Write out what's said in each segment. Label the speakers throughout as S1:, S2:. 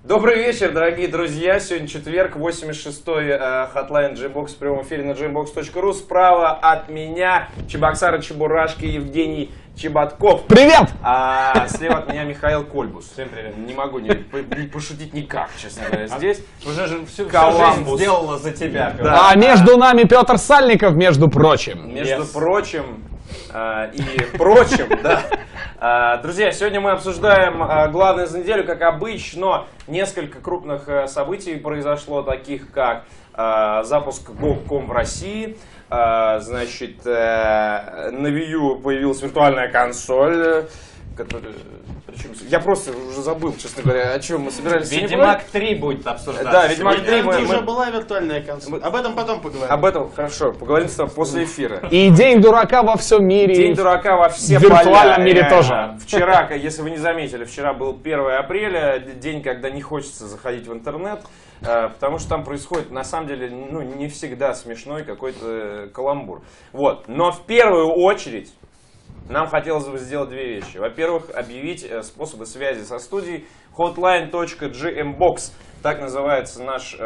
S1: Добрый вечер, дорогие друзья. Сегодня четверг, 86-й Hotline G-Box в прямом эфире на gbox.ru. Справа от меня Чебоксары Чебурашки Евгений Чеботков.
S2: Привет!
S1: А слева от меня Михаил Кольбус.
S3: Всем привет.
S1: Не могу не пошутить никак, честно говоря, здесь.
S3: Уже же всю
S1: Коламбус
S3: жизнь сделала за тебя.
S1: Да.
S2: А между нами Петр Сальников, между прочим.
S1: Между прочим и прочим, да. Друзья, сегодня мы обсуждаем главное за неделю, как обычно. Несколько крупных событий произошло, таких как запуск Go.com в России. Значит, на Wii U появилась виртуальная консоль. Причем, я просто уже забыл, честно говоря, о чем мы собирались.
S3: Ведьмак 3 будет обсуждаться.
S1: Да, Ведьмак 3
S4: уже была виртуальная консоль. Об этом потом поговорим.
S1: Об этом, хорошо, поговорим с тобой после эфира.
S2: И День дурака во всем мире.
S1: День дурака во все
S2: в виртуальном
S1: поля,
S2: мире
S1: реально.
S2: тоже.
S1: Вчера, если вы не заметили, вчера был 1 апреля, день, когда не хочется заходить в интернет, потому что там происходит, на самом деле, ну, не всегда смешной какой-то каламбур. Вот. Но в первую очередь нам хотелось бы сделать две вещи. Во-первых, объявить способы связи со студией. Hotline.gmbox. Так называется наш,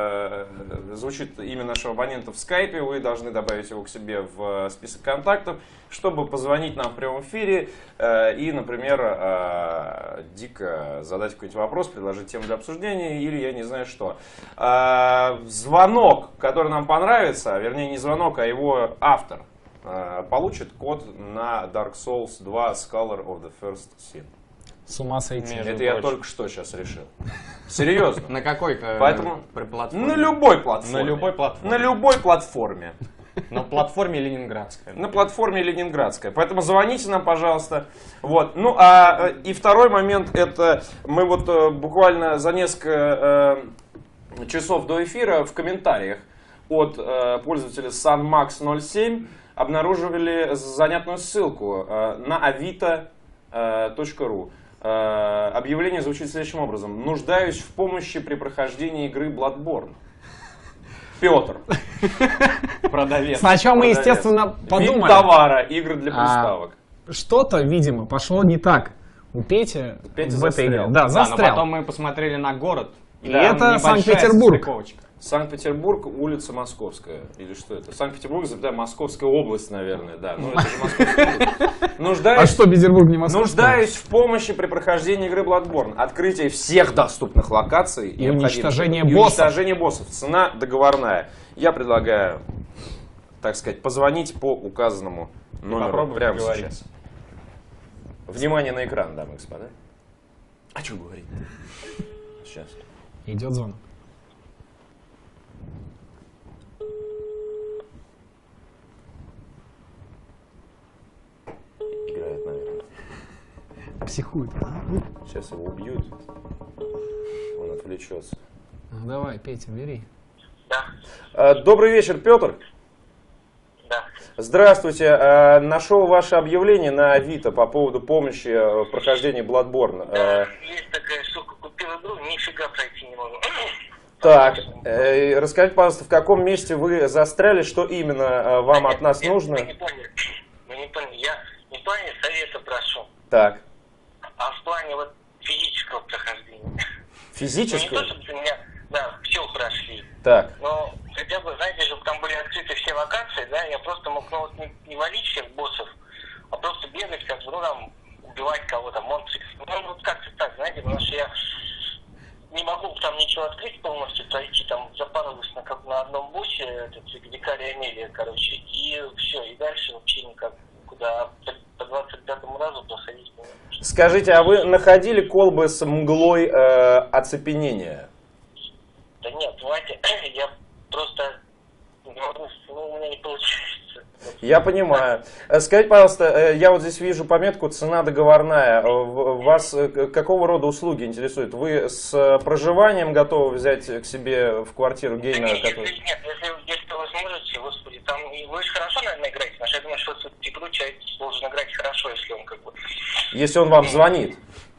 S1: звучит имя нашего абонента в скайпе. Вы должны добавить его к себе в список контактов, чтобы позвонить нам в прямом эфире и, например, дико задать какой-нибудь вопрос, предложить тему для обсуждения или я не знаю что. Звонок, который нам понравится, вернее не звонок, а его автор, получит код на Dark Souls 2 Scholar of the First Sin.
S2: С ума сойти.
S1: Это я только что сейчас решил. Серьезно.
S3: На какой
S1: Поэтому
S3: платформе?
S1: на любой платформе.
S3: На любой платформе.
S1: На любой платформе.
S3: На платформе Ленинградская.
S1: На платформе Ленинградская. Поэтому звоните нам, пожалуйста. Вот. Ну, и второй момент, это мы вот буквально за несколько часов до эфира в комментариях от пользователя SunMax07 обнаруживали занятную ссылку на avito.ru. Объявление звучит следующим образом. Нуждаюсь в помощи при прохождении игры Bloodborne. Петр.
S3: Продавец.
S2: Сначала мы, естественно,
S1: Вид
S2: подумали.
S1: товара, игры для приставок.
S2: Что-то, видимо, пошло не так у Пети в этой
S1: застрял.
S2: игре. Да,
S3: Но
S2: застрял.
S3: потом мы посмотрели на город.
S2: И это
S3: там небольшая
S2: Санкт-Петербург.
S3: стыковочка.
S1: Санкт-Петербург, улица Московская. Или что это? Санкт-Петербург, Московская область, наверное, да. Ну, это же Московская область.
S2: А что, Петербург не Москва?
S1: Нуждаюсь в помощи при прохождении игры Bloodborne. Открытие всех доступных локаций.
S2: И уничтожение
S1: необходимых.
S2: боссов.
S1: И уничтожение боссов. Цена договорная. Я предлагаю, так сказать, позвонить по указанному номеру
S3: попробуем
S1: прямо
S3: поговорить.
S1: сейчас. Внимание на экран, дамы и господа. А что говорить? Сейчас.
S2: Идет звонок.
S1: Играет, наверное.
S2: Психует.
S1: Сейчас его убьют. Он отвлечется.
S2: Ну, давай, Петя, бери.
S1: Добрый вечер, Петр.
S4: Да.
S1: Здравствуйте. Нашел ваше объявление на Авито по поводу помощи в прохождении Bloodborne.
S4: Есть такая штука, купил игру, нифига пройти не могу.
S1: Так, расскажите, пожалуйста, в каком месте вы застряли, что именно вам от нас нужно?
S4: Вы не поняли. Я не в плане совета прошу,
S1: Так,
S4: а в плане вот физического прохождения. Ну, не
S1: физическое?
S4: то, чтобы у меня, да, все прошли.
S1: Так,
S4: Но хотя бы, знаете, чтобы там были открыты все локации, да, я просто мог, ну, вот не валить всех боссов, а просто бегать, как бы, ну, там, убивать кого-то, монстриков. Ну, вот как-то так, знаете, потому что я не могу там ничего открыть полностью, пройти, там, запарываюсь на одном боссе, этот, Викария Амелия, короче, и все, и дальше вообще никак, куда по 25-му разу проходить не могу.
S1: скажите, а вы находили колбы с мглой оцепенения?
S4: Да нет, давайте, я просто не могу, ну, у меня не получается.
S1: Я понимаю. Скажите, пожалуйста, я вот здесь вижу пометку «Цена договорная». Вас какого рода услуги интересуют? Вы с проживанием готовы взять к себе в квартиру геймера?
S4: Нет, если вы сможете, господи, там, вы же хорошо, наверное, играете, потому что я думаю, что эту игру человек должен играть хорошо, если он как бы...
S1: Если он вам звонит,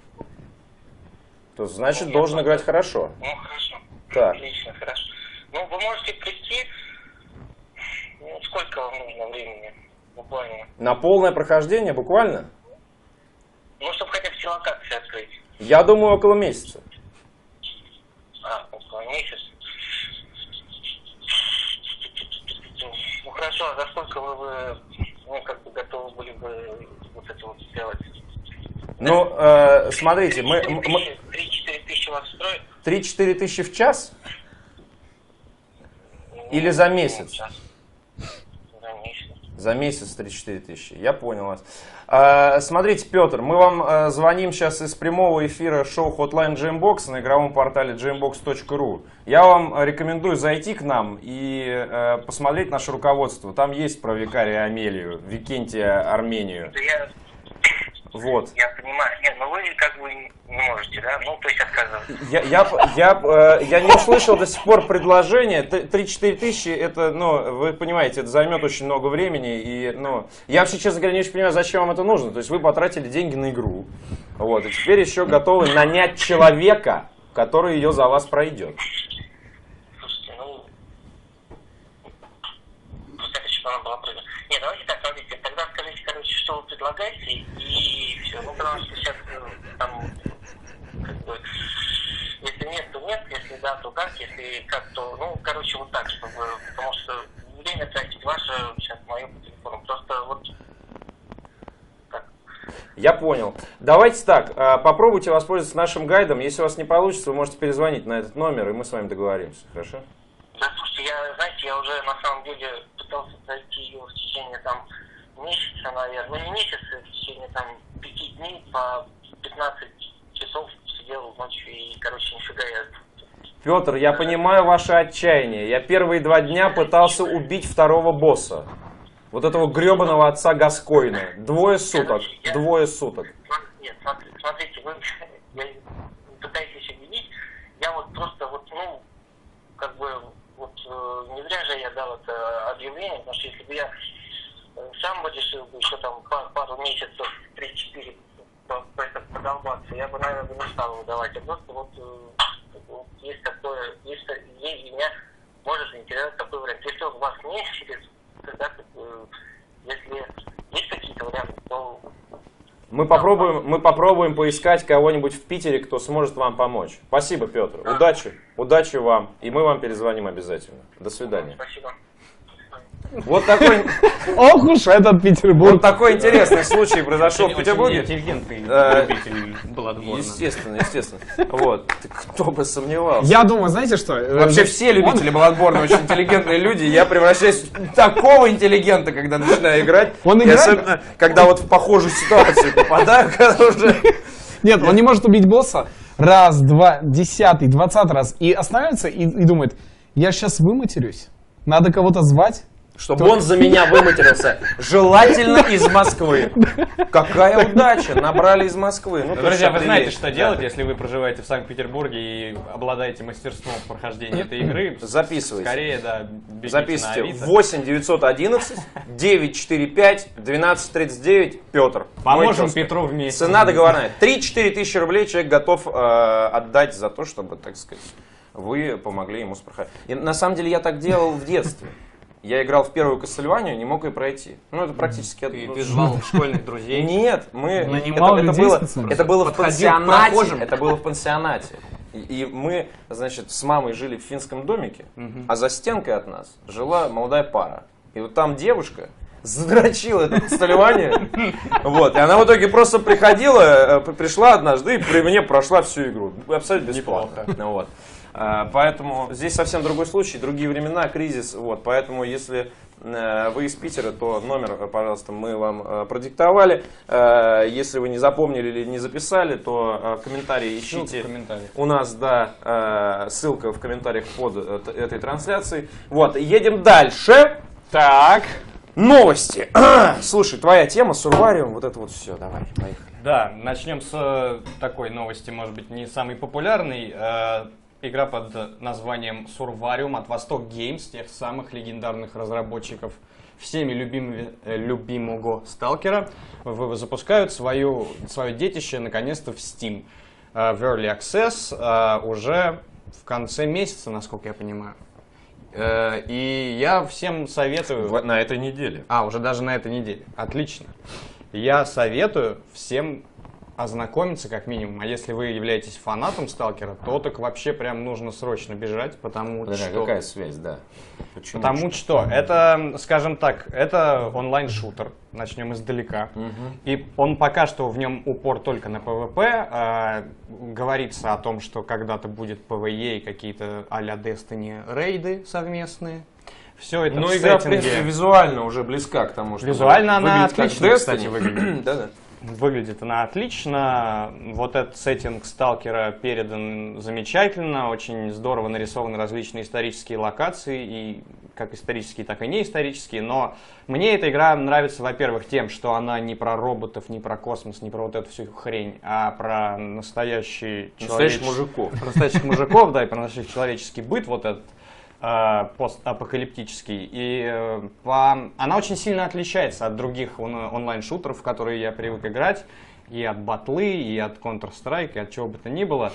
S1: то значит должен играть хорошо.
S4: Ну, хорошо.
S1: Так.
S4: Отлично, хорошо. Ну, вы можете прийти, ну, сколько вам нужно времени, буквально?
S1: На полное прохождение буквально?
S4: Ну, чтобы хотя бы все локации открыть.
S1: Я думаю, около месяца.
S4: месяц. Ну хорошо, а за сколько вы ну, как бы готовы были бы вот это вот сделать?
S1: Ну, смотрите,
S4: 3-4 тысячи вас устроит?
S1: 3-4 тысячи в час? Или за месяц?
S4: За месяц.
S1: За месяц 3-4 тысячи. Я понял вас. Смотрите, Петр, мы вам звоним сейчас из прямого эфира шоу Hotline Jambox на игровом портале jambox.ru. Я вам рекомендую зайти к нам и посмотреть наше руководство. Там есть про викария Амелию, Викентия Армению. Вот.
S4: Я понимаю. Нет, но вы как бы не можете, да? Ну, то есть отказываетесь.
S1: Я не услышал до сих пор предложение. 3-4 тысячи, это, ну, вы понимаете, это займет очень много времени. И, ну, я вообще, честно говоря, не очень понимаю, зачем вам это нужно. То есть вы потратили деньги на игру. Вот, и теперь еще готовы нанять человека, который ее за вас пройдет.
S4: Слушайте, ну... Просто это что она была прыгна. Нет, давайте так, смотрите. Тогда скажите, короче, что вы предлагаете, и все. Ну, потому что сейчас там... Как бы, если нет, то нет, если да, то как, если как, то, ну, короче, вот так, чтобы, потому что время тратить ваше, сейчас мое по телефону, просто вот так.
S1: Я понял. Давайте так, попробуйте воспользоваться нашим гайдом. Если у вас не получится, вы можете перезвонить на этот номер, и мы с вами договоримся, хорошо?
S4: Да, слушайте, знаете, я уже на самом деле пытался пройти ее в течение там месяца, наверное, ну не месяца, в течение там 5 дней по 15 часов сидел ночью и, короче, нифига я...
S1: Петр, я понимаю ваше отчаяние. Я первые 2 дня пытался убить второго босса. Вот этого гребаного отца Гаскойна. 2 суток. 2 суток.
S4: Нет, смотрите, вы пытаетесь объявить. Я вот просто вот, ну, как бы, вот не зря же я дал это объявление, потому что если бы я сам бы решил бы еще там пару месяцев, 3-4 подолбаться, я бы, наверное, не стал выдавать. А просто вот есть такое, есть меня может заинтересовать такой вариант. Если у вас не интересно, тогда если есть какие-то варианты, то...
S1: Мы попробуем поискать кого-нибудь в Питере, кто сможет вам помочь. Спасибо, Петр. Удачи вам. И мы вам перезвоним обязательно. До свидания.
S4: Спасибо.
S1: Вот такой,
S2: Ох уж этот Петербург.
S1: вот такой интересный случай произошел в Петербурге.
S3: Интеллигентный любитель Bloodborne.
S1: Естественно. Вот. Кто бы сомневался.
S2: Я думаю, знаете что?
S1: Вообще все любители Bloodborne очень интеллигентные люди. Я превращаюсь в такого интеллигента, когда начинаю играть.
S2: Он
S1: И
S2: играет?
S1: особенно, когда вот в похожую ситуацию попадаю, когда уже...
S2: Нет, он не может убить босса раз, два, 10-й, 20 раз и останавливается и думает, я сейчас выматерюсь, надо кого-то звать.
S1: Чтобы он за меня выматерился. Желательно из Москвы. Какая удача, набрали из Москвы. Ну,
S3: Друзья, вы знаете,
S1: прилечь.
S3: что делать, если вы проживаете в Санкт-Петербурге и обладаете мастерством в прохождении этой игры.
S1: Записывайте.
S3: Скорее, да, бегите
S1: Записывайте.
S3: на Авито.
S1: 8 911 945 1239 Петр.
S3: Поможем Петру вместе.
S1: Цена договорная. 3-4 тысячи рублей человек готов отдать за то, чтобы, так сказать, вы помогли ему с прохождением. И на самом деле я так делал в детстве. Я играл в первую Кастельванию, не мог ее пройти. Ну, это практически...
S3: Ты звал школьных друзей.
S1: Нет, мы...
S2: Нанимал людей специально?
S1: Это было в
S3: Подходил к
S1: пансионате.
S3: прохожим.
S1: Это было в пансионате. И мы, значит, с мамой жили в финском домике, а за стенкой от нас жила молодая пара. И вот там девушка задрочила это Кастельванию. Вот. И она в итоге просто пришла однажды и при мне прошла всю игру. Абсолютно бесплатно. Вот. Поэтому здесь совсем другой случай, другие времена, кризис. Вот, поэтому если вы из Питера, то номер, пожалуйста, мы вам продиктовали. Если вы не запомнили или не записали, то комментарии ищите. У нас, да, ссылка в комментариях под этой трансляцией. Вот, едем дальше. Так. Новости. Слушай, твоя тема, Сурвариум, вот это вот все, давай, поехали.
S3: Да, начнем с такой новости, может быть, не самой популярной. Игра под названием Survarium от Восток Games, тех самых легендарных разработчиков всеми любимого Сталкера, запускают свое детище наконец-то в Steam. В Early Access уже в конце месяца, насколько я понимаю. И я всем советую...
S1: На этой неделе.
S3: Уже даже на этой неделе. Отлично. Я советую всем ознакомиться, как минимум. А если вы являетесь фанатом Сталкера, то так вообще прям нужно срочно бежать, потому
S1: Подожди,
S3: что...
S1: какая связь, да? Почему?
S3: Потому что это, скажем так, это онлайн-шутер, начнем издалека. И он пока что в нем упор только на PvP. Говорится о том, что когда-то будет PvE и какие-то а-ля Destiny рейды совместные. Все это
S1: Ну,
S3: в
S1: игра, в
S3: сеттинге.
S1: принципе, визуально уже близка к тому, что
S3: Визуально она
S1: выглядит как
S3: отлично,
S1: Destiny.
S3: кстати, выглядит.
S1: Да-да.
S3: Выглядит она отлично. Вот этот сеттинг Сталкера передан замечательно. Очень здорово нарисованы различные исторические локации. И как исторические, так и неисторические. Но мне эта игра нравится, во-первых, тем, что она не про роботов, не про космос, не про вот эту всю хрень, а про настоящих
S1: мужиков.
S3: Про настоящих мужиков, да, и про настоящий человеческий быт, вот этот постапокалиптический. И она очень сильно отличается от других онлайн-шутеров, в которые я привык играть, и от батлы, и от Counter-Strike, и от чего бы то ни было.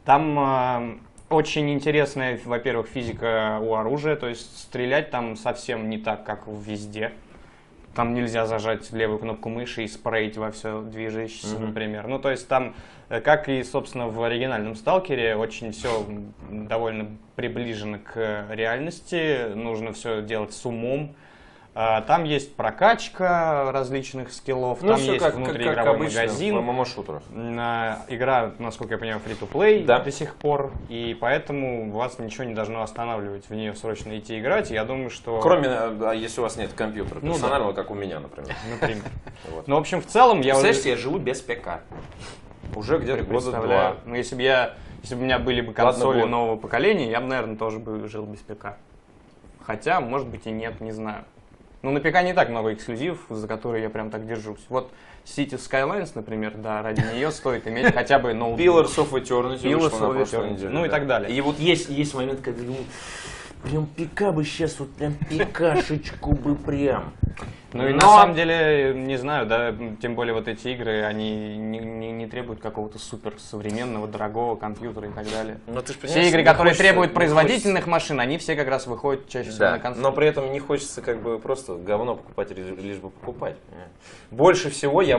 S3: Там очень интересная, во-первых, физика у оружия, то есть стрелять там совсем не так, как везде. Там нельзя зажать левую кнопку мыши и спрейть во все движущееся, например. Ну, то есть там, как и, собственно, в оригинальном Сталкере, очень все довольно приближено к реальности. Нужно все делать с умом. Там есть прокачка различных скиллов,
S1: Ну,
S3: там
S1: всё
S3: есть
S1: как
S3: внутриигровой
S1: обычно
S3: магазин.
S1: в ММО-шутерах.
S3: Игра, насколько я понимаю, free-to-play
S1: Да.
S3: до сих пор, и поэтому вас ничего не должно останавливать в нее срочно идти играть. И я думаю, что...
S1: Кроме, если у вас нет компьютера
S3: Ну,
S1: персонального, как у меня, например.
S3: Например.
S1: Вот.
S3: Ну, в общем, в целом я
S1: Представляешь, я живу без ПК. Уже где-то года
S3: представляю.
S1: два.
S3: Ну, если бы у меня были бы консоли нового поколения, я бы, наверное, тоже бы жил без ПК. Хотя, может быть, и нет, не знаю. Ну, на ПК не так много эксклюзивов, за которые я прям так держусь. Вот Cities Skylines, например, да, ради нее стоит иметь хотя бы ноутбук.
S1: Pillars of Eternity
S3: Pillars
S1: вышла на
S3: of
S1: прошлой
S3: Eternity.
S1: неделе.
S3: Ну и
S1: да.
S3: так далее.
S1: И вот есть момент, когда я думаю, прям ПК бы сейчас, вот прям ПКшечку бы прям.
S3: Ну и
S1: Но-
S3: на самом деле, не знаю, да, тем более вот эти игры, они не требуют какого-то супер современного, дорогого компьютера и так далее.
S1: Но ты ж понимаешь,
S3: Все игры,
S1: не
S3: которые
S1: хочется-
S3: требуют
S1: не
S3: производительных машин, они все как раз выходят чаще всего на
S1: Да,
S3: консоли.
S1: но при этом не хочется как бы просто говно покупать, лишь бы покупать. понимаешь? Больше всего я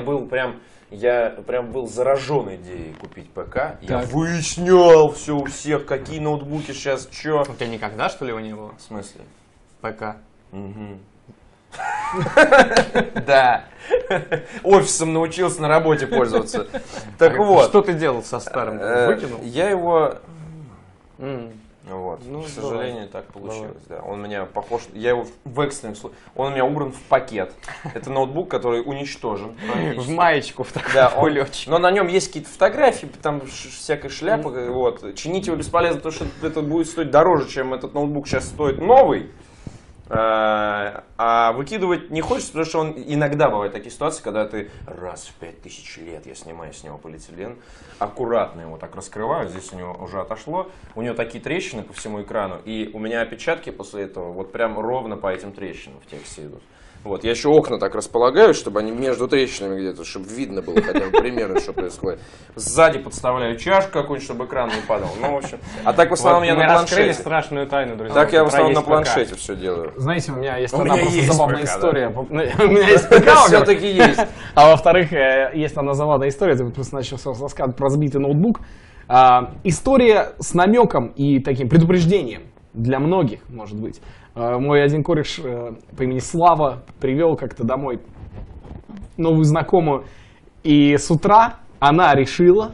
S1: прям был заражен идеей купить ПК. Я
S2: Так.
S1: выяснял все у всех, какие ноутбуки сейчас, что.
S3: У тебя никогда, что ли, его не было?
S1: В смысле?
S3: ПК.
S1: Да. Офисом научился на работе пользоваться. Так вот.
S3: Что ты делал со старым? Выкинул?
S1: Я его...
S3: М.
S1: Вот.
S3: Ну,
S1: к сожалению, так получилось. Да. Он у меня похож... Я его в экстренных случаях... Он у меня убран в пакет. Это ноутбук, который уничтожен.
S3: В маечку в
S1: Да,
S3: такой
S1: он,
S3: летчик.
S1: но на нем есть какие-то фотографии, там всякая шляпа. Вот. Чинить его бесполезно, потому что это будет стоить дороже, чем этот ноутбук сейчас стоит новый. А выкидывать не хочется, потому что иногда бывают такие ситуации, когда ты раз в 5000 лет я снимаю с него полиэтилен, аккуратно его так раскрываю, здесь у него уже отошло, у него такие трещины по всему экрану, и у меня опечатки после этого вот прям ровно по этим трещинам в тексте идут. Вот, я еще окна так располагаю, чтобы они между трещинами где-то, чтобы видно было хотя бы примерно, что происходит. Сзади подставляю чашку какую-нибудь, чтобы экран не падал. Ну, в общем, а так в основном
S3: Вот
S1: я
S3: мы
S1: на
S3: раскрыли
S1: планшете.
S3: страшную тайну, друзья.
S1: Так я в основном на
S3: Про есть ПК.
S1: планшете все делаю.
S2: Знаете, у меня есть
S1: У
S2: одна
S1: меня
S2: просто
S1: есть
S2: забавная
S1: ПК, да.
S2: история. У меня есть ПК,
S1: Все-таки есть.
S2: а во-вторых, есть одна забавная история. Ты вот просто начал рассказывать про сбитый ноутбук. История с намеком и таким предупреждением для многих, может быть. Мой один кореш по имени Слава привел как-то домой новую знакомую. И с утра она решила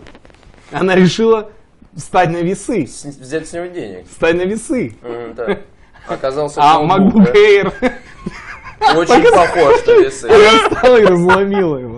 S2: встать на весы.
S1: Взять с него денег.
S2: Встать на весы.
S1: Да. Оказался
S2: А
S1: ноутбук,
S2: MacBook Air.
S1: да? Очень похож на весы.
S2: Она встала и разломила его.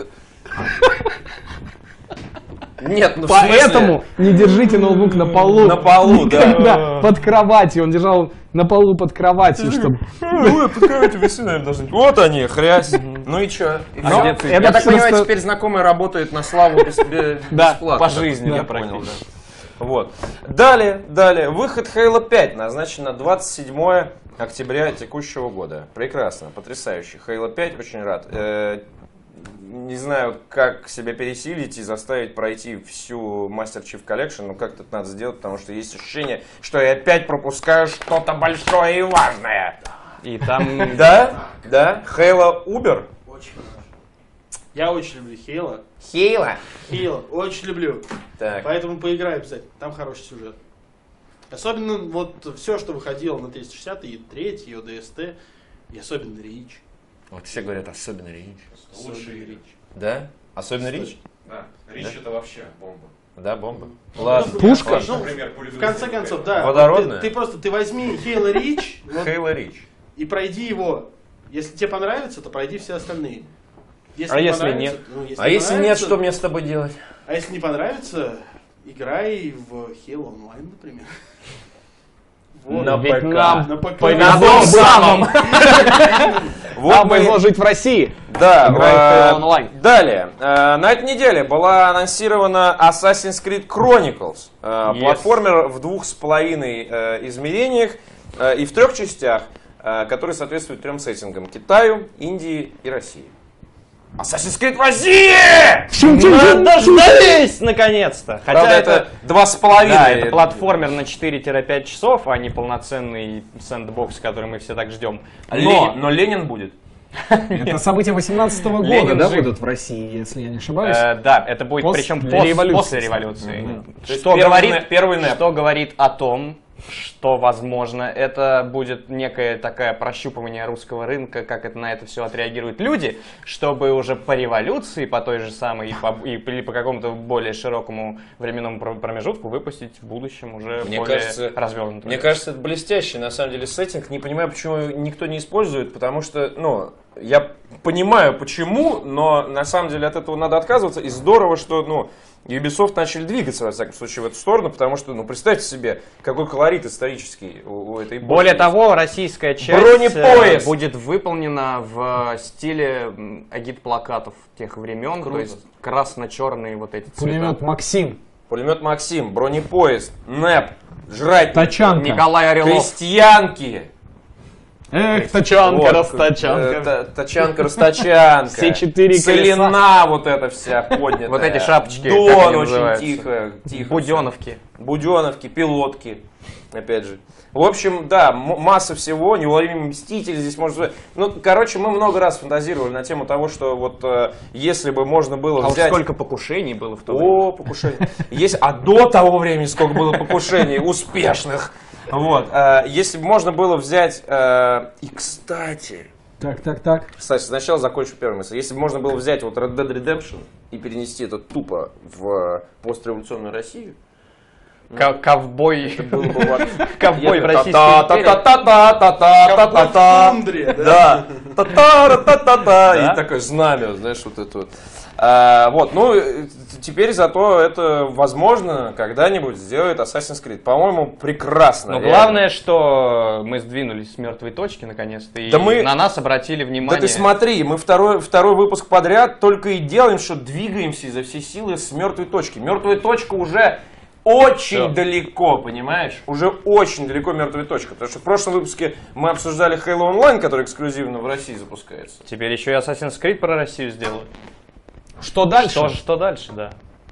S1: Нет, ну в
S2: Поэтому не держите ноутбук на полу.
S1: На полу, да.
S2: Никогда. Под кроватью. Он держал на полу под кроватью, чтобы...
S1: Ну, эти весы, наверное, должны быть. Вот они, хрясь. Ну и чё?
S2: Но
S1: Я
S2: это
S1: так понимаю,
S2: просто-
S1: теперь знакомые работают на славу
S2: Да,
S1: бесплатно.
S3: по жизни,
S1: я
S3: да,
S1: понял,
S3: практически.
S1: да. Вот. Далее. Выход Halo 5 назначен на 27 октября текущего года. Прекрасно, потрясающе. Halo 5, очень рад. Не знаю, как себя пересилить и заставить пройти всю Master Chief Collection, но как-то это надо сделать, потому что есть ощущение, что я опять пропускаю что-то большое и важное.
S3: И там...
S1: Да? Halo Uber?
S5: Я очень люблю Хейла.
S1: Хейла.
S5: Хейла, очень люблю.
S1: Так.
S5: Поэтому поиграй обязательно. Там хороший сюжет. Особенно вот все, что выходило на 360, и 3, и ODST, и особенно Рич.
S1: Вот все говорят, особенно Рич.
S5: Лучший Рич.
S1: Да? Особенно Рич?
S6: Да, Рич это вообще бомба.
S1: Да, бомба. Ладно.
S2: Пушка?
S5: Ну,
S6: Например,
S5: в конце концов, да.
S1: Водородная?
S5: Ты возьми Хейла Рич
S1: Хейла Рич.
S5: и пройди его. Если тебе понравится, то пройди все остальные.
S3: А
S5: не
S3: если
S5: понравится,
S3: нет?
S5: ну,
S1: А если нет,
S5: понравится-
S1: что мне с тобой делать?
S5: А если не понравится, играй в Halo Online, например. Вот.
S1: На
S2: Ведь
S1: ПК.
S2: нам
S5: На ПК.
S2: повезло
S1: том
S2: бы.
S1: самом. Вот
S2: Нам
S1: мы-
S2: повезло жить в России.
S1: Да,
S2: Играет в Halo Online.
S1: далее. На этой неделе была анонсирована Assassin's Creed Chronicles. Платформер в 2,5 измерениях и в 3 частях, которые соответствуют 3 сеттингам: Китаю, Индии и России. Assassin's Creed в России!
S3: Мы дождались, наконец-то! Хотя
S1: Правда, это 2,5.
S3: Да, это платформер на 4-5 часов, а не полноценный сэндбокс, который мы все так ждем.
S1: Но Ленин будет.
S2: Это события 18-го года,
S3: Ленин
S2: да,
S3: жив.
S2: будут в России, если я не ошибаюсь.
S3: Да, это будет
S2: После
S3: причем
S2: революции.
S3: после революции.
S1: То есть первый НЭП.
S3: Что говорит о том, что, возможно, это будет некое такое прощупывание русского рынка, как это на это все отреагируют люди, чтобы уже по революции, по той же самой, или по какому-то более широкому временному промежутку выпустить в будущем уже
S1: Мне
S3: более
S1: кажется,
S3: развернутую.
S1: Мне кажется, это блестящий, на самом деле, сеттинг. Не понимаю, почему никто не использует, потому что, ну, я понимаю, почему, но на самом деле от этого надо отказываться. И здорово, что, ну, Ubisoft начали двигаться, во всяком случае, в эту сторону, потому что, ну, представьте себе, какой колорит исторический у этой эпохи.
S3: Более того, российская часть
S1: Бронепоезд
S3: будет выполнена в стиле агит-плакатов тех времен,
S1: Круто.
S3: то есть красно-черные вот эти цвета.
S2: Пулемет Максим.
S1: Пулемет Максим, бронепоезд, НЭП, жрать,
S2: Тачанка.
S3: Николай Орелов.
S1: крестьянки.
S2: Эх, тачанка,
S1: Вот,
S2: растачанка.
S1: Тачанка, растачанка.
S2: Все 4
S1: Целина вот эта вся поднятая.
S3: Вот эти шапочки,
S1: Дон
S3: как они
S1: очень
S3: называются?
S1: тихо.
S3: Буденовки.
S1: Буденовки, пилотки. Опять же. В общем, да, масса всего, неуловимый мститель здесь может... Ну, короче, мы много раз фантазировали на тему того, что вот если бы можно было
S3: А
S1: взять...
S3: сколько покушений было в то время?
S1: О, покушений. А до того времени сколько было покушений успешных. Вот. Если бы можно было взять... И, кстати...
S2: Так.
S1: Кстати, сначала закончу первую мысль. Если бы можно было взять вот Red Dead Redemption и перенести это тупо в постреволюционную Россию,
S3: Ковбой.
S1: было бы вот...
S3: Ковбой в Российской империи.
S1: Та-та-та-та-та-та-та-та-та-та.
S5: В тундре, да?
S1: Да. Та-та-та-та-та.
S3: Да?
S1: И такое знамя, знаешь, вот это вот. Вот, ну, теперь зато это, возможно, когда-нибудь сделает Assassin's Creed. По-моему, прекрасно.
S3: Но
S1: реально.
S3: главное, что мы сдвинулись с мертвой точки наконец-то, и
S1: Да мы-
S3: на нас обратили внимание.
S1: Да ты смотри, мы второй выпуск подряд только и делаем, что двигаемся изо всей силы с мертвой точки. Мертвая точка уже очень
S3: Всё.
S1: далеко, понимаешь? Уже очень далеко мертвая точка. Потому что в прошлом выпуске мы обсуждали Halo Online, который эксклюзивно в России запускается.
S3: Теперь еще и Assassin's Creed про Россию сделают.
S2: Что дальше?
S3: Что дальше, да.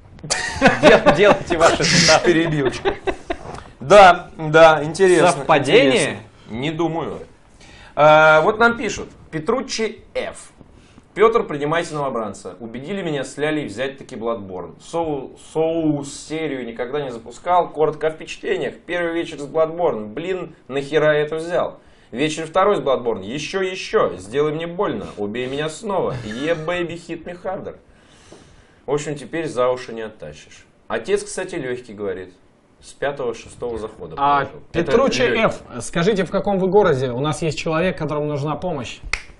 S3: Делайте ваши ставки.
S1: Перебивочка. Да, интересно.
S3: Совпадение?
S1: интересно. Не думаю. Вот нам пишут. Петруччи Ф. Петр, принимайте новобранца. Убедили меня с Лялей взять таки Bloodborne. Соус-серию никогда не запускал. Коротко о впечатлениях. Первый вечер с Bloodborne. Блин, нахера я это взял? Вечер второй с Bloodborne. Еще. Сделай мне больно. Убей меня снова. Baby, hit me harder. В общем, теперь за уши не оттащишь. Отец, кстати, легкий, говорит. С 5-6 захода. положил. Это
S2: Петруччи
S1: легкий.
S2: Ф, скажите, в каком вы городе? У нас есть человек, которому нужна помощь.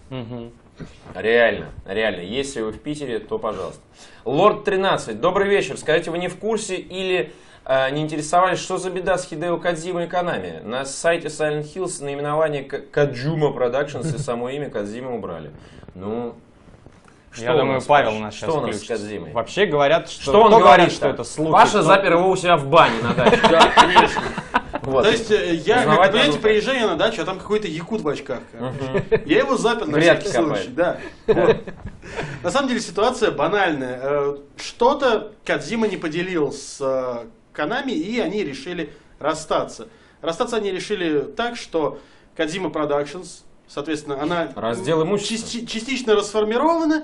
S1: Реально. Если вы в Питере, то пожалуйста. Лорд 13. Добрый вечер. Скажите, вы не в курсе или не интересовались, что за беда с Хидео Кодзимой и Konami? На сайте Silent Hills наименование Kojima Productions и само имя Кодзимы убрали. Ну, что
S3: Я
S1: у
S3: думаю,
S1: нас,
S3: Павел
S1: Паш?
S3: у нас сейчас
S1: Что у нас с
S3: включится.
S1: Кодзимой?
S3: Вообще говорят, что...
S1: Что он
S3: кто
S1: говорит,
S3: что это слухи?
S1: Паша
S3: кто-
S1: запер его у себя в бане на даче.
S5: Да, конечно.
S1: Вот.
S5: То есть я,
S1: Узнавать
S5: как, понимаете,
S1: надо.
S5: приезжаю я на дачу, а там какой-то якут в очках. короче. Я его запер на
S1: Грядки
S5: всякий случай. Да. Вот. На самом деле ситуация банальная. Что-то Кодзима не поделил с Konami, и они решили расстаться. Расстаться они решили так, что Kojima Productions, соответственно, она
S1: Раздел имущества.
S5: частично расформирована,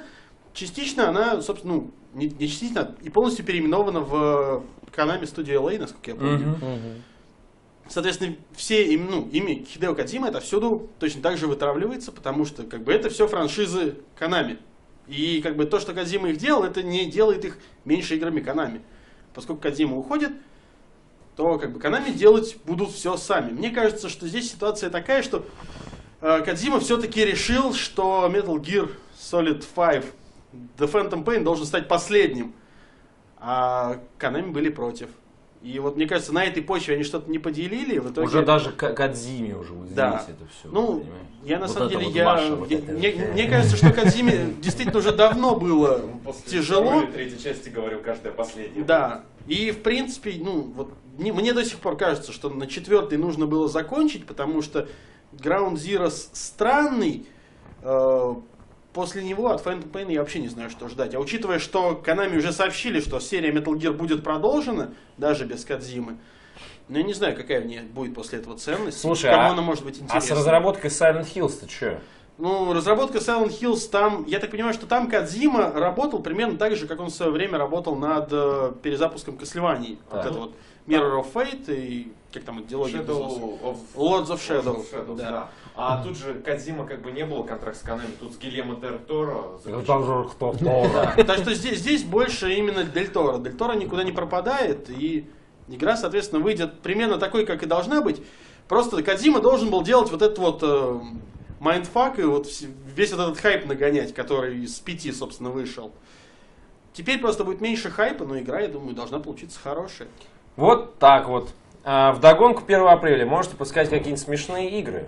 S5: частично она, собственно, ну, не частично, и полностью переименована в Konami Studio LA, насколько я помню. Соответственно, все имя Хидео Кодзимы это всюду точно так же вытравливается, потому что как бы это все франшизы Konami. И как бы то, что Кодзима их делал, это не делает их меньше играми Konami. Поскольку Кодзима уходит, то как бы Konami делать будут все сами. Мне кажется, что здесь ситуация такая, что Кодзима все-таки решил, что Metal Gear Solid 5 The Phantom Pain должен стать последним. А Konami были против. И вот мне кажется, на этой почве они что-то не поделили. В итоге...
S7: Уже даже Кодзиме уже уделить это все.
S5: Ну, я на
S7: вот
S5: самом деле,
S7: вот
S5: мне кажется, что Кодзиме действительно уже давно было тяжело.
S6: В третьей части говорил каждая последняя.
S5: Да. И в принципе, ну, вот мне до сих пор кажется, что на 4-й нужно было закончить, потому что Ground Zero странный. После него от Phantom Pain я вообще не знаю, что ждать. А учитывая, что Konami уже сообщили, что серия Metal Gear будет продолжена, даже без Кодзимы, ну я не знаю, какая в ней будет после этого ценность.
S7: Слушай,
S5: кому она может быть интересна.
S7: А с разработкой Silent Hills ты что?
S5: Ну, разработка Silent Hills, там, я так понимаю, что там Кодзима работал примерно так же, как он в свое время работал над перезапуском Castlevania. Вот это вот Mirror of Fate и как там идеология называлась? Lords of Shadow.
S6: Да. А тут же Кодзима как бы не было контракт с Konami, тут с Гильермо Дель Торо.
S7: Там же кто?
S5: Так что здесь больше именно Дель Торо. Дель Торо никуда не пропадает, и игра, соответственно, выйдет примерно такой, как и должна быть. Просто Кодзима должен был делать вот этот вот майндфак и вот весь вот этот хайп нагонять, который с 5, собственно, вышел. Теперь просто будет меньше хайпа, но игра, я думаю, должна получиться хорошая.
S7: Вот так вот. Вдогонку 1 апреля можете пускать какие-нибудь смешные игры.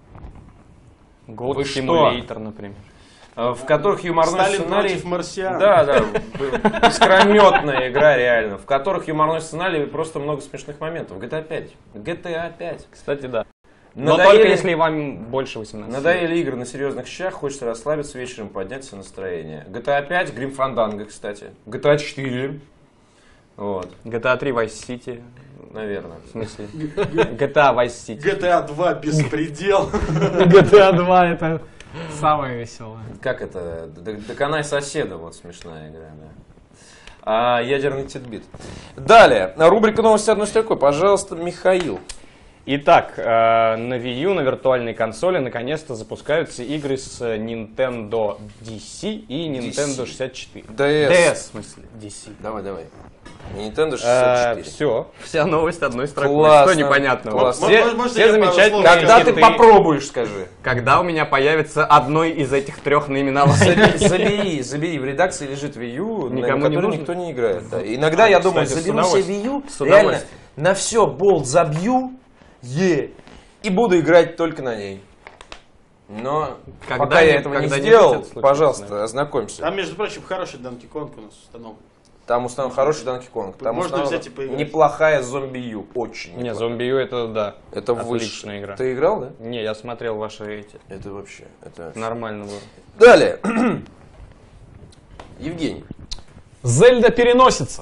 S3: God
S7: Вы что?
S3: Simulator, например.
S7: В которых юморной
S5: Сталин
S7: сценарий...
S5: против марсиан.
S7: Да, искрометная игра реально, в которых юморной сценарий и просто много смешных моментов. GTA 5. GTA 5.
S3: Кстати, да. Но только
S7: Надоели,
S3: если вам больше 18 лет.
S7: надоели игры на серьезных щах, хочется расслабиться вечером, поднять себе настроение. GTA 5, Grim Fandango, кстати. GTA 4. Вот,
S3: GTA 3 Vice City.
S7: наверное.
S3: В смысле? GTA Vice City.
S5: GTA 2 беспредел.
S2: GTA 2 это самое веселое.
S7: Как это? Доконай соседа, вот смешная игра, да. Ядерный титбит. Далее, рубрика новости одной строкой. Пожалуйста, Михаил.
S3: Итак, на Wii U, на виртуальной консоли, наконец-то запускаются игры с Nintendo DC и Nintendo 64.
S7: DS.
S3: в смысле, DC.
S7: Давай. Nintendo 64.
S3: Все, вся новость одной строкой.
S7: Классно,
S3: Что непонятного?
S7: классно.
S3: Все замечательные
S7: Когда ты
S3: хиты.
S7: попробуешь, скажи.
S3: Когда у меня появится одной из этих 3 наименований.
S7: Забери, в редакции лежит Wii U, на
S3: Никому не
S7: которой
S3: нужно?
S7: никто не играет. Да. Иногда я думаю,
S3: кстати, с
S7: заберу себе
S3: удовольствием.
S7: Wii U,
S3: С
S7: реально
S3: удовольствием.
S7: на все болт забью, и буду играть только на ней. Но
S3: Когда
S7: пока я
S3: нет,
S7: этого не
S3: когда нет,
S7: сделал,
S3: это случится,
S7: пожалуйста,
S3: да.
S7: ознакомься.
S5: Там, между прочим, хороший Donkey Kong у нас установлен.
S7: Там установлен хороший Donkey Kong. Там
S5: Можно
S7: установлена
S5: взять и поиграть.
S7: неплохая зомби Ю. Очень
S3: Не,
S7: неплохая.
S3: Zombie U это да.
S7: Это
S3: отличная
S7: высшая
S3: игра.
S7: Ты играл, да?
S3: Не, я смотрел ваши эти.
S7: Это вообще. Это...
S3: Нормально было.
S7: Далее. Евгений.
S2: Зельда переносится.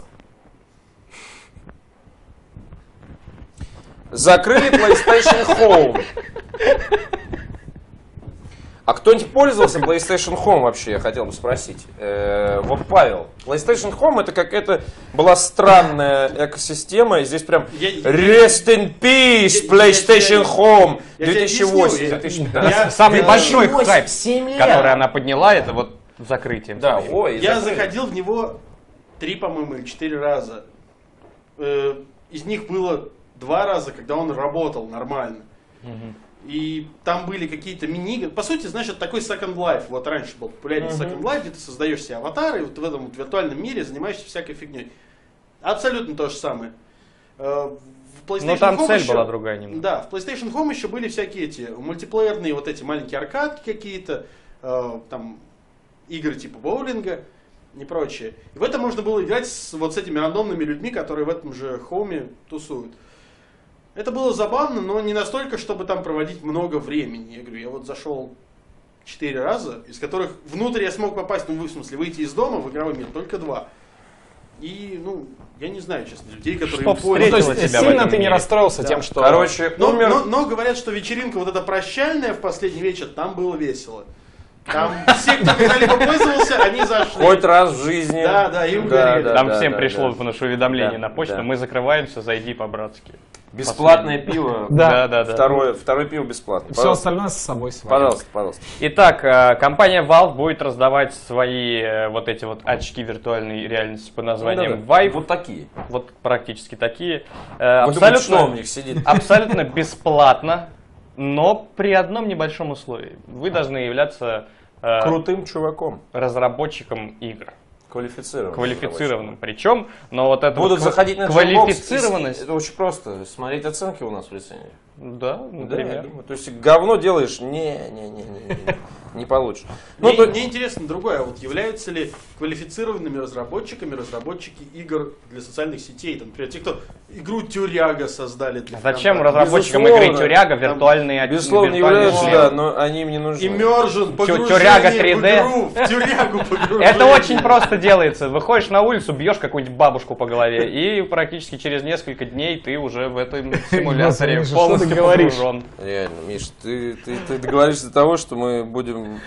S7: Закрыли PlayStation Home. А кто-нибудь пользовался PlayStation Home вообще, я хотел бы спросить. Вот Павел, PlayStation Home это какая-то была странная экосистема, и здесь прям Rest in Peace, PlayStation Home,
S5: я тебе
S7: 2008,
S5: объясню.
S7: 2015.
S3: Самый большой
S7: 8,
S3: хайп,
S7: 7 лет.
S3: который она подняла, это вот закрытием.
S7: Да,
S3: своим.
S7: ой,
S5: Я
S7: закрыли.
S5: заходил в него 3, по-моему, или 4 раза. Из них было 2 раза, когда он работал нормально. И там были какие-то мини-игры. По сути, знаешь, это такой Second Life. Вот раньше был популярен Second Life, где ты создаешь себе аватар, и вот в этом вот виртуальном мире занимаешься всякой фигней. Абсолютно то же самое. В PlayStation
S3: Но там
S5: Home
S3: цель
S5: еще-
S3: была другая немного.
S5: Да, в PlayStation Home еще были всякие эти мультиплеерные вот эти маленькие аркадки какие-то, там игры типа боулинга и прочее. И в это можно было играть вот с этими рандомными людьми, которые в этом же хоуме тусуют. Это было забавно, но не настолько, чтобы там проводить много времени. Я говорю, я вот зашел 4 раза, из которых внутрь я смог попасть, ну, в смысле, выйти из дома в игровой мир только 2. И, ну, я не знаю, честно, людей, которые...
S3: Что
S5: пользуются.
S3: встретило
S2: То есть
S3: тебя в
S2: сильно
S3: этом
S2: ты не
S3: мире?
S2: расстроился
S5: Да.
S2: тем, что...
S7: Короче,
S5: Но,
S7: умер.
S5: но говорят, что вечеринка вот эта прощальная в последний вечер, там было весело. Там все, кто когда-либо пользовался, они зашли.
S7: Хоть раз в жизни.
S5: Да, и угорели.
S3: Там всем пришло уведомление
S7: Да,
S3: на почту,
S7: да.
S3: мы закрываемся, зайди по-братски.
S7: Бесплатное пиво.
S2: Да.
S7: Второе пиво бесплатно.
S2: Все остальное с собой свалим.
S7: Пожалуйста, пожалуйста.
S3: Итак, компания Valve будет раздавать свои вот эти вот очки виртуальной реальности под названием Vive.
S7: Вот такие.
S3: Вот практически такие.
S7: Вы думаете, что он в них сидит?
S3: Абсолютно бесплатно, но при одном небольшом условии. Вы должны являться
S7: Крутым чуваком.
S3: разработчиком игр. Квалифицированным. Причем, но вот это
S7: Будут
S3: вот
S7: заходить на
S3: квалифицированность.
S7: Это очень просто. Смотреть оценки у нас в лицензии.
S3: Да,
S7: Да,
S3: например.
S7: я думаю. То есть говно делаешь, не получишь.
S5: Мне интересно другое. Вот являются ли квалифицированными разработчиками разработчики игр для социальных сетей? Там, например, те, кто игру Тюряга создали для
S3: Зачем
S5: ВКонтакте.
S3: разработчикам
S7: Безусловно.
S3: игры Тюряга виртуальные очки?
S7: Безусловно, являются, да, но они им не нужны.
S5: Immersion, погружение
S3: Тюряга
S5: в
S3: 3D.
S5: игру, в тюрягу погружение.
S3: Это очень просто делается. Выходишь на улицу, бьешь какую-нибудь бабушку по голове, и практически через несколько дней ты уже в этом симуляторе
S2: Миша, что ты
S3: полностью
S2: говоришь?
S3: погружен.
S7: Реально, Миш, ты договоришься до того, что мы будем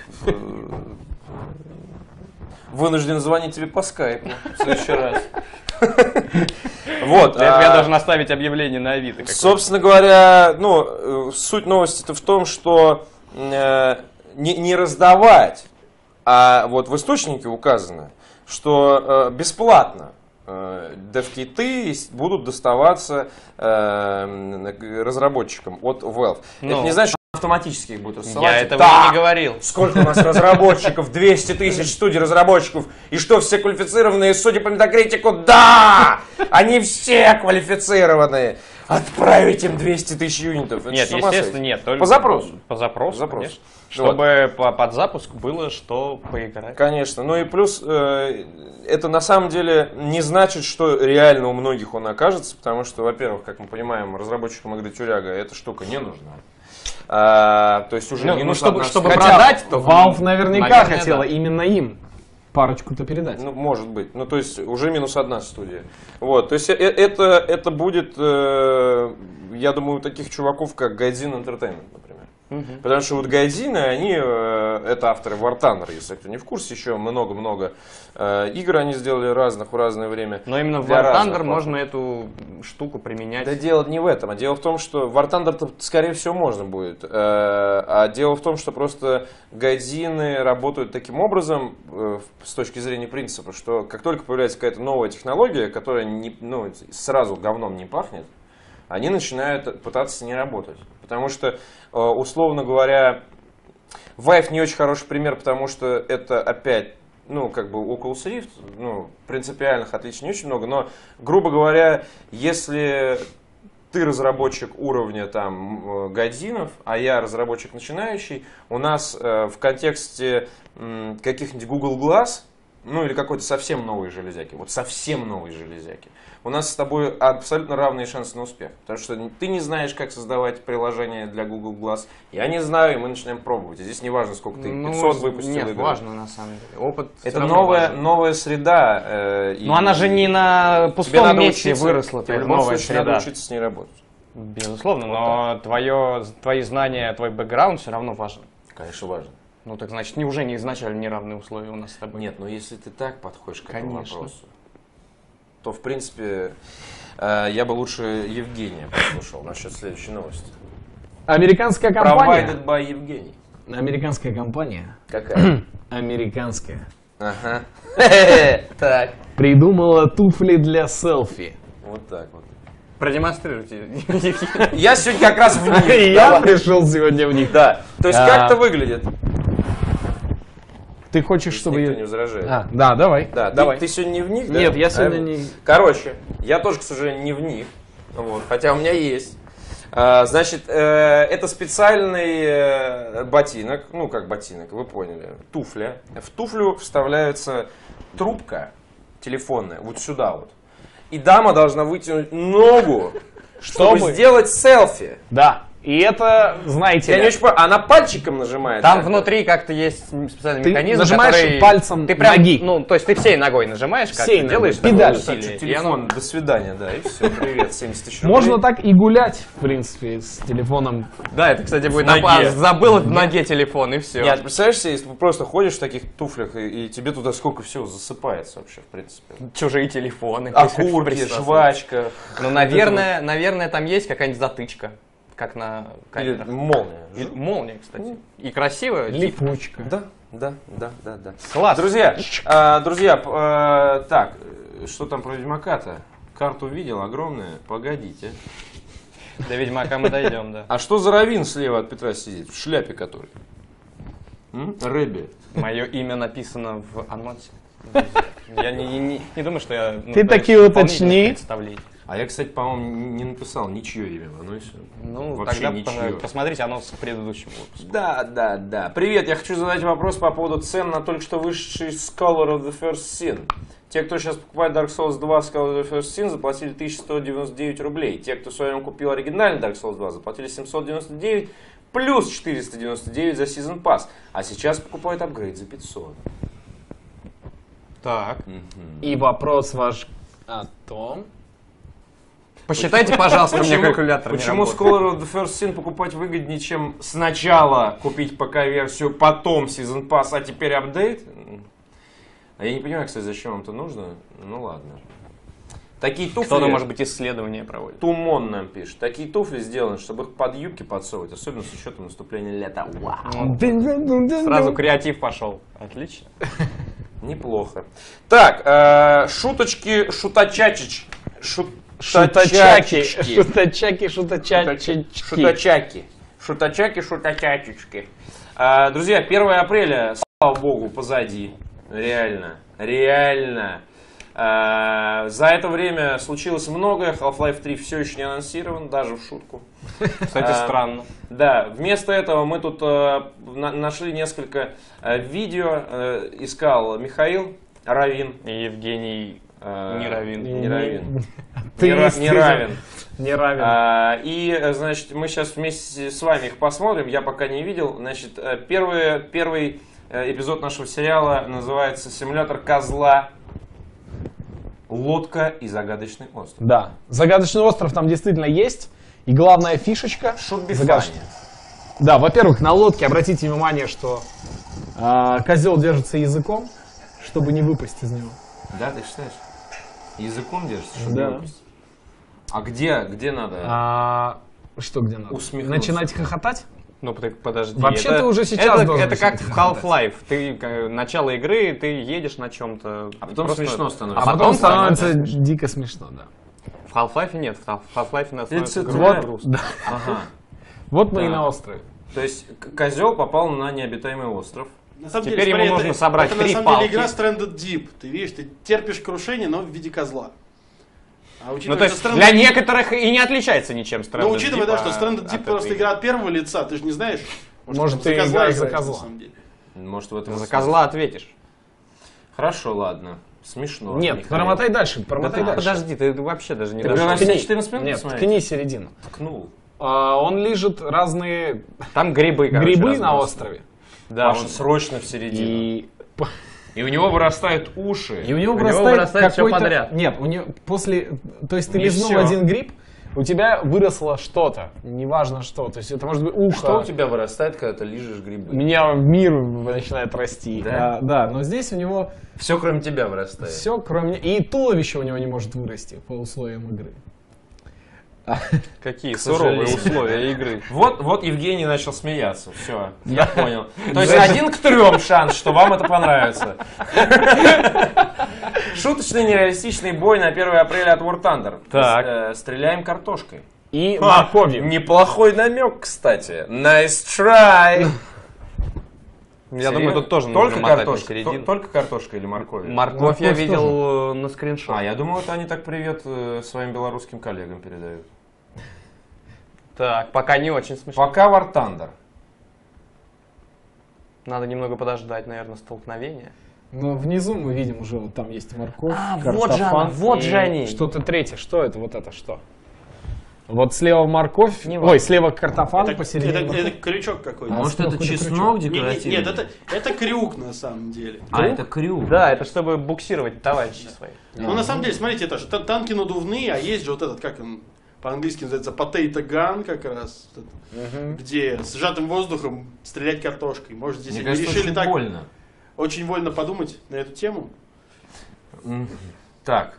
S7: вынуждены звонить тебе по скайпу в следующий раз. Вот.
S3: Для этого я должен оставить объявление на Авито.
S7: Собственно говоря, суть новости-то в том, что не раздавать, а вот в источнике указано, что бесплатно DevKit будут доставаться разработчикам от Valve. Это не значит, что автоматически их будут рассылать.
S3: Я этого и не говорил.
S7: Сколько у нас разработчиков? 200 тысяч студий разработчиков. И что, все квалифицированные? Судя по Metacritic, да! Они все квалифицированные. Отправить им 200 тысяч юнитов. Это
S3: Нет,
S7: с ума
S3: естественно,
S7: сойти.
S3: нет. Только
S7: По запросу.
S3: По запросу,
S7: Запрос.
S3: конечно. Чтобы под запуск было что поиграть.
S7: Конечно. Ну и плюс, это на самом деле не значит, что реально у многих он окажется, потому что, во-первых, как мы понимаем, разработчикам игры Тюряга эта штука не нужна. То есть уже
S3: чтобы
S2: Хотя
S3: продать, то
S2: Valve наверняка
S3: наверное,
S2: хотела
S3: да.
S2: именно им парочку-то передать.
S7: Ну, может быть. Ну, то есть уже минус одна студия. Вот. То есть это будет, я думаю, у таких чуваков, как Гайдзин Entertainment, например. Потому что вот Гайдзины, они, это авторы War Thunder, если кто не в курсе, еще много-много игр они сделали разных в разное время.
S3: Но именно в
S7: Для
S3: War
S7: разных
S3: Thunder
S7: платформ.
S3: можно эту штуку применять.
S7: Да дело не в этом, а дело в том, что War Thunder-то, скорее всего, можно будет. А дело в том, что просто гайдзины работают таким образом, с точки зрения принципа, что как только появляется какая-то новая технология, которая сразу говном не пахнет, они начинают пытаться с ней работать. Потому что, условно говоря, Vive не очень хороший пример, потому что это опять, Oculus Rift, принципиальных отличий не очень много, но, грубо говоря, если ты разработчик уровня там гайдзинов, а я разработчик начинающий, у нас в контексте каких-нибудь Google Glass, или какой-то совсем новой железяки, вот совсем новой железяки, у нас с тобой абсолютно равные шансы на успех. Потому что ты не знаешь, как создавать приложение для Google Glass, я не знаю, и мы начинаем пробовать. И здесь не важно, сколько ты, 500 выпустил
S3: Нет,
S7: игры.
S3: важно на самом деле. Опыт
S7: Это
S3: всё равно важен.
S7: новая среда.
S3: Но она же не на
S7: Тебе
S3: пустом
S7: надо
S3: месте
S7: учиться,
S3: выросла,
S7: тебе в
S3: твоя
S7: любом
S3: новая
S7: случае надо
S3: среда.
S7: учиться с ней работать.
S3: Безусловно, но твои знания, твой бэкграунд все равно важен.
S7: Конечно, важно.
S3: Ну так значит, неужели изначально неравные условия у нас с тобой?
S7: Нет, но если ты так подходишь к этому
S3: Конечно.
S7: вопросу, то, в принципе, я бы лучше Евгения послушал насчет следующей новости.
S2: Американская компания.
S7: Provided by Евгений.
S2: Американская компания.
S7: Какая?
S2: Американская.
S7: Ага. Так.
S2: Придумала туфли для селфи.
S7: Вот так вот.
S3: Продемонстрируйте.
S7: Я сегодня как раз в них.
S2: Я
S7: Давай.
S2: пришел сегодня в них.
S7: Да. То есть как это выглядит?
S2: Ты хочешь, чтобы
S7: Никто не
S2: я...
S7: возражает.
S2: Да, давай.
S7: Да,
S3: Давай.
S7: ты сегодня не в них, да?
S2: Нет, я сегодня не...
S7: Короче, я тоже, к сожалению, не в них. Вот, хотя у меня есть. Значит, это специальный ботинок, как ботинок, вы поняли, туфля. В туфлю вставляется трубка телефонная, вот сюда вот. И дама должна вытянуть ногу, чтобы сделать селфи.
S2: Да. И это, знаете
S7: Я
S2: ли,
S7: не очень понимаю, она пальчиком нажимает?
S3: Там
S7: как-то?
S3: внутри как-то есть специальный
S2: Ты
S3: механизм,
S2: нажимаешь
S3: который...
S2: пальцем
S3: ты прям,
S2: ноги.
S3: Ну, то есть ты всей ногой нажимаешь, как
S2: Всей
S3: ты делаешь
S2: ногой.
S3: такое
S2: Педаль.
S3: усилие, и
S7: Телефон,
S3: оно-
S7: до свидания, да, и все, привет, 70 тысяч рублей.
S2: можно так и гулять, в принципе, с телефоном.
S3: Да, это, кстати, будет
S7: ноге.
S3: напасть. Забыл в ноге телефон, и все.
S7: Нет, представляешь себе, если ты просто ходишь в таких туфлях, и тебе туда сколько всего засыпается вообще, в принципе.
S3: Чужие телефоны.
S7: Окурки,
S3: присасываются.
S7: жвачка.
S3: Ну, наверное, там есть какая-нибудь затычка, как на
S7: Или
S3: камерах.
S7: молния.
S3: И молния, кстати. И красиво.
S2: Липучка.
S7: Да.
S3: Класс.
S7: Друзья, так, что там про Ведьмака-то? Карту видел, огромная, погодите.
S3: До Ведьмака мы дойдем, да.
S7: А что за раввин слева от Петра сидит, в шляпе который? Рэбби.
S3: Мое имя написано в анонсе. Я не думаю, что я...
S2: Ты такие уточни.
S3: Представление.
S7: А я, кстати, по-моему, не написал ничье имя в анонсе.
S3: Ну,
S7: Вообще
S3: тогда
S7: ничье.
S3: посмотрите анонс к предыдущему выпуску.
S7: Да. Привет, я хочу задать вопрос по поводу цен на только что вышедший Scholar of the First Sin. Те, кто сейчас покупает Dark Souls 2 Scholar of the First Sin, заплатили 1199 рублей. Те, кто в свое время купил оригинальный Dark Souls 2, заплатили 799 плюс 499 за Season Pass. А сейчас покупают апгрейд за 500.
S3: Так.
S2: И вопрос ваш о том...
S3: Посчитайте, пожалуйста, у меня калькулятор не
S7: Почему
S3: работает.
S7: Scholar of the First Sin покупать выгоднее, чем сначала купить ПК-версию, потом Season Pass, а теперь апдейт? А я не понимаю, кстати, зачем вам это нужно. Ну ладно. Такие туфли...
S3: Кто-то, может быть, исследования проводит.
S7: Тумон нам пишет. Такие туфли сделаны, чтобы их под юбки подсовывать, особенно с учетом наступления лета. Вау.
S3: Сразу креатив пошел. Отлично.
S7: Неплохо. Так, шуточки, шутачачич.
S2: Шутачаки.
S7: Шутачачечки. Друзья, 1 апреля, слава богу, позади. Реально. За это время случилось многое. Half-Life 3 все еще не анонсирован, даже в шутку.
S3: Кстати, странно.
S7: Да, вместо этого мы тут нашли несколько видео. Искал Михаил Равин.
S3: И Евгений не равин.
S7: Не равен.
S2: Ты
S7: Не равен.
S2: Не равен.
S7: И, значит, мы сейчас вместе с вами их посмотрим. Я пока не видел. Значит, первый эпизод нашего сериала называется «Симулятор козла. Лодка и загадочный остров».
S2: Да. Загадочный остров там действительно есть. И главная фишечка...
S7: Шутбифания.
S2: Да, во-первых, на лодке обратите внимание, что козел держится языком, чтобы не выпасть из него.
S7: Да, ты считаешь? Языком держишься, чтобы
S2: Да.
S7: не выпустить? А где надо?
S2: Что где надо?
S7: Усмехнуться.
S2: Начинать хохотать?
S3: Ну, подожди.
S2: Вообще
S3: это-
S2: ты уже сейчас должен
S3: Это как в
S2: начинать
S3: Half-Life. Ты начало игры, ты едешь на чем-то.
S7: А потом смешно становится.
S2: А потом становится дико смешно, да.
S3: В Half-Life нет. В Half-Life нас
S7: Это
S3: становится
S7: вот-
S3: грустно.
S2: Да.
S7: Ага.
S2: Вот мы и
S7: Да.
S2: на острове.
S7: То есть козел попал на необитаемый остров.
S5: На самом
S3: Теперь ему
S5: смотри,
S3: нужно собрать
S5: это
S3: 3
S5: на самом
S3: палки.
S5: деле игра Stranded Deep. Ты видишь, ты терпишь крушение, но в виде козла. А
S3: Ну,
S5: учитывая,
S3: то есть
S5: что
S3: для
S5: Stranded-
S3: некоторых и не отличается ничем Stranded
S5: Но учитывая,
S3: Deep,
S5: да, что
S3: а
S5: Stranded
S3: от
S5: Deep просто
S3: этой
S5: игра от первого лица, ты же не знаешь.
S2: Может,
S5: там
S2: ты
S5: за козла
S2: играешь за
S5: играешь,
S2: козла.
S5: на самом деле.
S7: Может, в этом
S3: За
S7: смысл.
S3: козла ответишь.
S7: Хорошо, ладно. Смешно.
S2: Нет,
S7: Михаил.
S2: промотай дальше,
S3: Да
S2: промотай
S3: ты
S2: дальше.
S3: подожди, ты вообще даже не
S7: Ты
S3: дошел.
S7: прям
S2: Ткни.
S7: 14 минут
S2: Нет,
S7: смотреть?
S2: ткни середину.
S7: Ткнул.
S2: Он лижет разные
S3: Там грибы, короче,
S2: грибы на
S3: разбросаны.
S2: острове.
S3: Да,
S7: Паша, срочно в середину.
S2: И
S7: И у него вырастают уши.
S2: у него
S3: вырастает всё
S2: какой-то...
S3: подряд.
S2: Нет, у него после... То есть ты
S7: Не
S2: лизнул
S7: всё.
S2: один гриб, у тебя выросло что-то, неважно что. То есть это может быть ухо.
S7: Что у тебя вырастает, когда ты лижешь грибы?
S2: У меня мир начинает расти.
S7: Да?
S2: Да, но здесь у него
S7: Все, кроме тебя, вырастает.
S2: все, кроме... И туловище у него не может вырасти по условиям игры.
S3: Какие
S7: сожалению.
S3: суровые условия игры.
S7: Вот Евгений начал смеяться. Все, я понял. То есть 1 к 3 шанс, что вам это понравится. Шуточный нереалистичный бой на 1 апреля от War Thunder.
S3: Так.
S7: Стреляем картошкой.
S2: И морковью.
S7: Неплохой намек, кстати. Nice try.
S3: Я думаю, тут тоже
S7: только
S3: нужно мотать на
S7: картошка.
S3: середину.
S7: Только картошка или морковь?
S3: Морковь я
S2: Морковь
S3: видел на скриншоте.
S7: А, я думал, это они так привет своим белорусским коллегам передают.
S3: Так, пока не очень смешно.
S7: Пока War Thunder.
S3: Надо немного подождать, наверное, столкновения.
S2: Но внизу мы видим уже, вот там есть морковь,
S3: вот же она,
S2: картофан
S3: вот
S2: и
S3: же они.
S2: Что-то третье. Что это? Вот это что? Вот слева морковь, ой, слева картофан, посередине.
S5: Это крючок какой-то.
S8: Может, это чеснок декоративный?
S5: Нет, это крюк на самом деле.
S8: А, это крюк.
S3: Да, это чтобы буксировать товарищей своих.
S5: Ну, на самом деле, смотрите, это же танки надувные, а есть же вот этот, как он по-английски называется, potato gun как раз, где с сжатым воздухом стрелять картошкой. Может, здесь
S8: Мне
S5: они
S8: кажется,
S5: решили
S8: очень
S5: так
S8: больно.
S5: очень вольно подумать на эту тему.
S7: Так,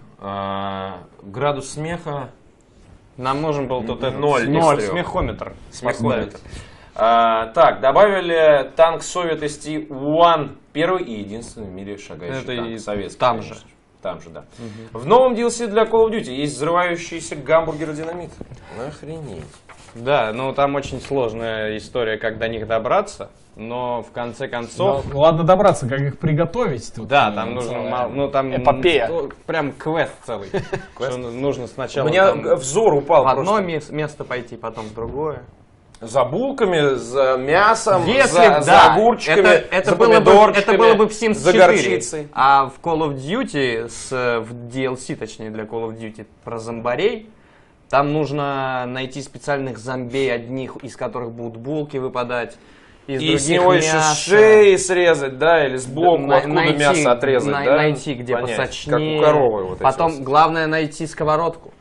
S7: градус смеха.
S3: Нам нужен был тут этот
S7: 0 из
S3: 0,
S7: 3.
S3: смехометр.
S7: Смехометр. Так, добавили танк Soviet ST-1, первый и единственный в мире шагающий
S3: Это
S7: танк.
S3: и
S7: Советский,
S3: там
S7: конечно.
S3: же.
S7: Там же, да. В новом DLC для Call of Duty есть взрывающийся гамбургер-динамит. Охренеть.
S3: Да, ну там очень сложная история, как до них добраться, но в конце концов...
S2: Ну, ладно добраться, как их приготовить тут.
S3: Да, там нужно мало, ну там
S2: эпопея.
S3: Прям квест целый. Что нужно сначала
S7: У меня
S3: там
S7: взор упал
S3: в одно
S7: просто.
S3: место пойти, потом в другое.
S7: За булками, за мясом,
S3: Если,
S7: за огурчиками,
S3: это
S7: за
S3: было бы,
S7: помидорчиками,
S3: это было бы в Sims
S7: за
S3: 4,
S7: горчицей.
S3: а в Call of Duty, в DLC, точнее, для Call of Duty про зомбарей, там нужно найти специальных зомбей, одних из которых будут булки выпадать, из
S7: И
S3: других
S7: с него еще
S3: мясо.
S7: шеи срезать, да, или сбоку,
S3: На-
S7: откуда
S3: найти-
S7: мясо отрезать, да?
S3: Найти, где
S7: Понять,
S3: посочнее.
S7: Как у коровы вот эти
S3: Потом,
S7: вот.
S3: главное, найти сковородку.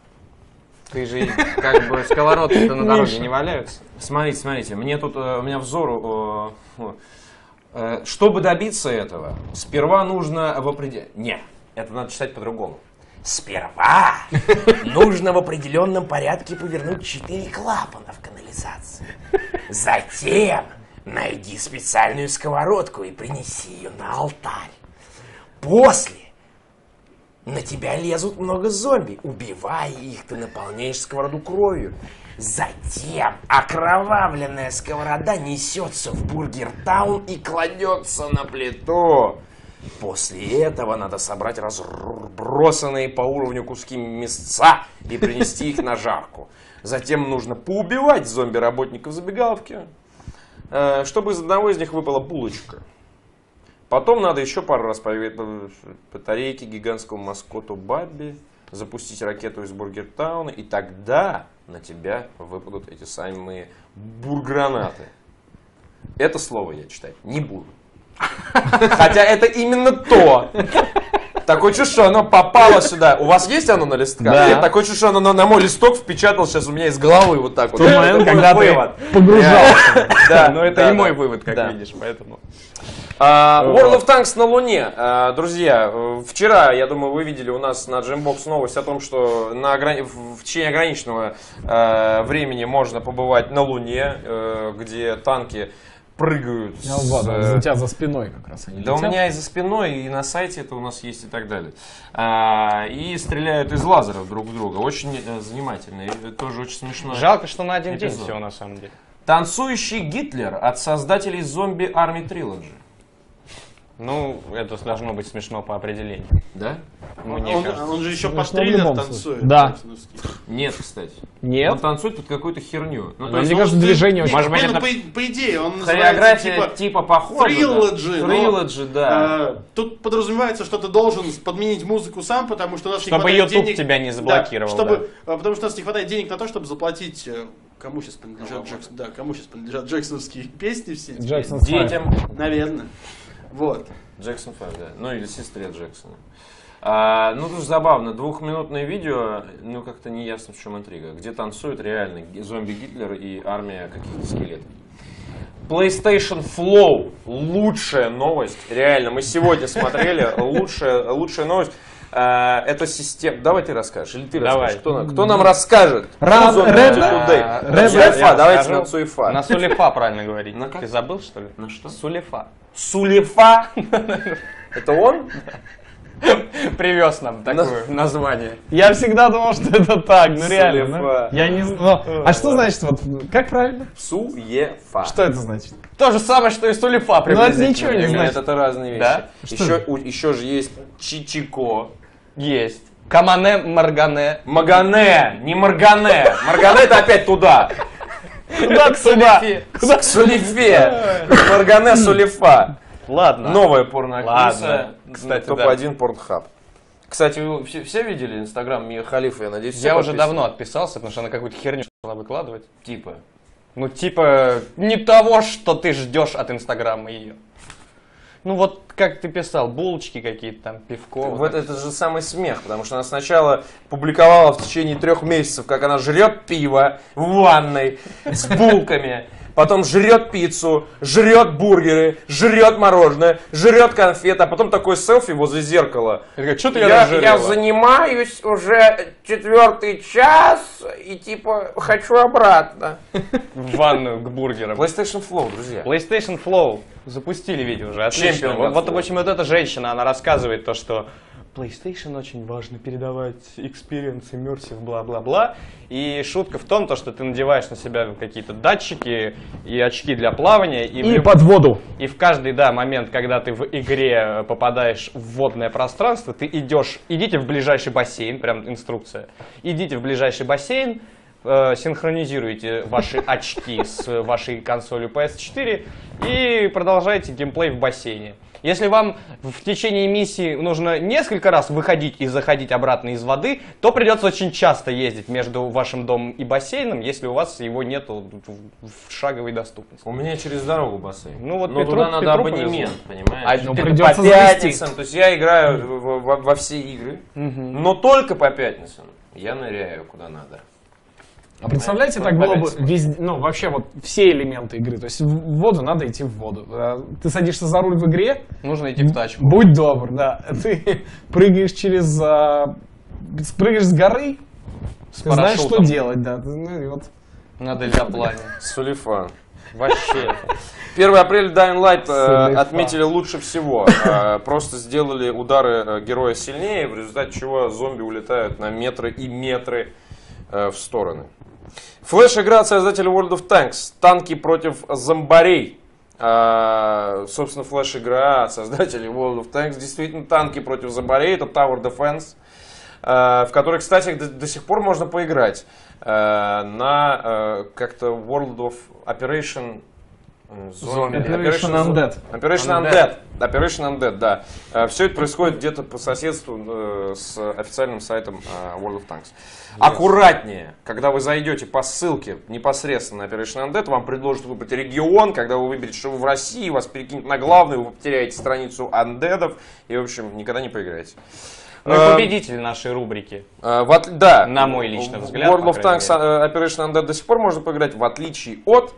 S3: Ты же, как бы, сковородки-то на дороге не валяются.
S7: Смотрите, мне тут, у меня взор... чтобы добиться этого, сперва нужно в определенном... Не, это надо читать по-другому. Сперва нужно в определенном порядке повернуть 4 клапана в канализации. Затем найди специальную сковородку и принеси ее на алтарь. После на тебя лезут много зомби. Убивая их, ты наполняешь сковороду кровью. Затем окровавленная сковорода несется в Бургер Таун и кладется на плиту. После этого надо собрать разбросанные по уровню куски мясца и принести их на жарку. Затем нужно поубивать зомби-работников забегаловки, чтобы из одного из них выпала булочка. Потом надо еще пару раз проверить батарейки гигантскому маскоту Бабби, запустить ракету из Бургер Тауна, и тогда на тебя выпадут эти самые бургранаты. Это слово я читать не буду. Хотя это именно то. Такое чувство, что оно попало сюда. У вас есть оно на листках?
S2: Да.
S7: Нет, такое чувство, что оно на мой листок впечатал сейчас у меня из головы вот так вот.
S2: В тот момент,
S7: Это
S2: когда
S7: мой
S2: ты
S7: вывод.
S2: погружался.
S7: Да,
S3: Но это
S7: да,
S3: и мой
S7: да.
S3: вывод, как
S7: Да.
S3: видишь, поэтому...
S7: World of Tanks на Луне. Друзья, вчера, я думаю, вы видели у нас на Jambox новость о том, что в течение ограниченного времени можно побывать на Луне, где танки прыгают.
S2: У тебя за спиной как раз они
S7: Да у
S2: летят.
S7: меня и за спиной, и на сайте это у нас есть и так далее. И стреляют из лазеров друг в друга. Очень занимательно. И тоже очень смешно.
S3: Жалко, что на один день
S7: Эпизод.
S3: всего, на самом деле.
S7: Танцующий Гитлер от создателей Zombie Army Trilogy.
S3: Ну, это должно быть смешно по определению.
S7: Да?
S3: Мне кажется.
S5: Он же еще
S2: Ну,
S5: под
S2: что в
S5: трейлер
S2: любом
S5: танцует.
S2: случае. Да.
S5: Джексоновский.
S7: Нет, кстати.
S2: Нет?
S7: Он танцует под какую-то херню. Ну, то
S2: Но
S7: есть
S2: мне кажется,
S5: Ну,
S2: движение очень...
S3: Может быть, это
S5: по идее, он называется
S7: хореография типа похожа.
S5: Trilogy,
S7: Да.
S5: но,
S7: Trilogy, да.
S5: Тут подразумевается, что ты должен подменить музыку сам, потому что у нас не
S3: Чтобы
S5: хватает
S3: YouTube
S5: денег.
S3: тебя не заблокировал,
S5: Потому что у нас не хватает денег на то, чтобы заплатить кому сейчас принадлежат кому сейчас принадлежат джексоновские песни все. теперь?
S2: Джексон
S7: Детям.
S5: Наверное. Вот.
S7: Джексон 5, да. Ну или сестре Джексона. Ну, тоже забавно. Двухминутное видео, ну, как-то не ясно, в чем интрига. Где танцуют реально зомби Гитлер и армия каких-то скелетов. PlayStation Flow. Лучшая новость. Реально, мы сегодня смотрели. Лучшая новость. Это система... Давай ты расскажешь. Или ты
S3: Давай.
S7: расскажешь? Кто нам расскажет?
S2: Red-
S7: Суефа. Давайте
S3: скажу.
S7: на Суефа.
S3: На Сулефа правильно говорить.
S7: На как?
S3: Ты забыл, что ли?
S7: На что?
S3: Сулефа.
S7: Сулефа? Это он?
S3: Привез нам такое название.
S2: Я всегда думал, что это так, ну реально.
S7: Сулефа.
S2: Я не знаю. А что значит, вот, как правильно?
S7: Суефа.
S2: Что это значит?
S3: То же самое, что и Сулефа приблизительно.
S2: ничего не
S3: Нет,
S2: значит.
S7: Нет, это разные вещи.
S3: Да?
S7: Еще же есть Чичико.
S3: Есть. Камане Маргане.
S7: Магане, не Маргане. Маргане это опять туда.
S2: Куда к сюда?
S7: К Сулефе. Маргане Сулефа.
S3: Ладно.
S7: Новая порноактриса.
S3: Ладно. Кстати, да.
S7: Топ-1 Порнхаб. Кстати, вы все видели инстаграм Мия Халифа? Я надеюсь, все
S3: Я уже
S7: подписаны.
S3: давно отписался, потому что она какую-то херню начала выкладывать.
S7: Типа.
S3: Ну, типа, не того, что ты ждешь от инстаграма ее. Ну, вот как ты писал, булочки какие-то там, пивко.
S7: Вот это же самый смех, потому что она сначала публиковала в течение 3 месяцев, как она жрет пиво в ванной с булками, потом жрет пиццу, жрет бургеры, жрет мороженое, жрет конфеты, а потом такой селфи возле зеркала.
S3: Что ты
S7: Я занимаюсь уже 4-й час и типа хочу обратно.
S3: в ванную к бургерам.
S7: PlayStation Flow, друзья.
S3: PlayStation Flow. Запустили видео уже, отлично.
S7: Чемпион
S3: Вот,
S7: Flow.
S3: в общем, вот эта женщина, она рассказывает то, что PlayStation очень важно передавать experience, immersive, бла-бла-бла. И шутка в том, то, что ты надеваешь на себя какие-то датчики и очки для плавания.
S2: И под воду.
S3: И в каждый, да, момент, когда ты в игре попадаешь в водное пространство, ты идите в ближайший бассейн, прям инструкция, идите в ближайший бассейн, синхронизируйте ваши очки с вашей консолью PS4 и продолжайте геймплей в бассейне. Если вам в течение миссии нужно несколько раз выходить и заходить обратно из воды, то придется очень часто ездить между вашим домом и бассейном, если у вас его нету в шаговой доступности.
S7: У меня через дорогу бассейн.
S3: Ну вот
S7: но
S3: Петру-
S7: туда надо
S3: Петру
S7: абонемент, понимаешь?
S3: А
S2: Ну,
S3: ты-
S2: придется
S7: по
S2: завести.
S7: пятницам. То есть я играю во все игры, но только по пятницам. Я ныряю куда надо.
S2: А представляете, так было бы везде, ну, вообще вот все элементы игры. То есть в воду надо идти в воду. Ты садишься за руль в игре,
S3: Нужно идти в тачку.
S2: будь добр, да. Ты прыгаешь прыгаешь с горы,
S3: С
S2: ты знаешь, что
S3: парашютом.
S2: делать, да. Ну, и вот.
S3: На дельтаплане.
S7: Сулифан.
S3: Вообще.
S7: 1 апреля Dying Light
S2: Сулифан.
S7: отметили лучше всего. Просто сделали удары героя сильнее, в результате чего зомби улетают на метры и метры в стороны. Флэш-игра от создателя World of Tanks. Танки против зомбарей. Собственно, флэш-игра от создателей World of Tanks. Действительно, танки против зомбарей. Это Tower Defense. В которой, кстати, до сих пор можно поиграть. На как-то World of Operation...
S2: Operation Undead.
S7: Operation Undead, да. Все это происходит где-то по соседству с официальным сайтом World of Tanks. Аккуратнее, когда вы зайдете по ссылке непосредственно на Operation Undead, вам предложат выбрать регион. Когда вы выберете, что вы в России, вас перекинет на главную, вы потеряете страницу андедов и, в общем, никогда не поиграете.
S3: Ну и победитель нашей рубрики.
S7: Да.
S3: На мой личный взгляд,
S7: World
S3: по
S7: of
S3: крайней
S7: Tanks Operation Undead до сих пор можно поиграть, в отличие от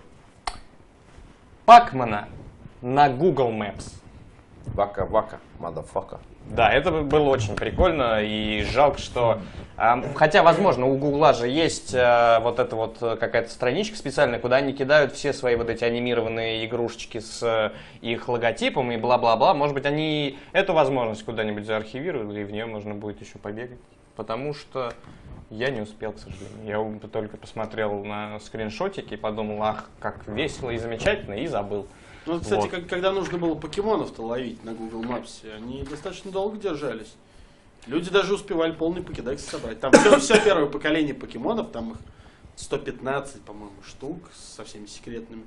S3: Пакмана на Google Maps.
S7: Вака, motherfucker.
S3: Да, это было очень прикольно, и жалко, что... хотя, возможно, у Гугла же есть вот эта вот какая-то страничка специальная, куда они кидают все свои вот эти анимированные игрушечки с их логотипом и бла-бла-бла. Может быть, они эту возможность куда-нибудь заархивировали, и в нее можно будет еще побегать. Потому что я не успел, к сожалению. Я только посмотрел на скриншотики и подумал, ах, как весело и замечательно, и забыл.
S5: Ну, кстати,
S3: Вот.
S5: когда нужно было покемонов-то ловить на Google Maps, они достаточно долго держались. Люди даже успевали полный покедекс собрать. Там все первое поколение покемонов, там их 115, по-моему, штук со всеми секретными.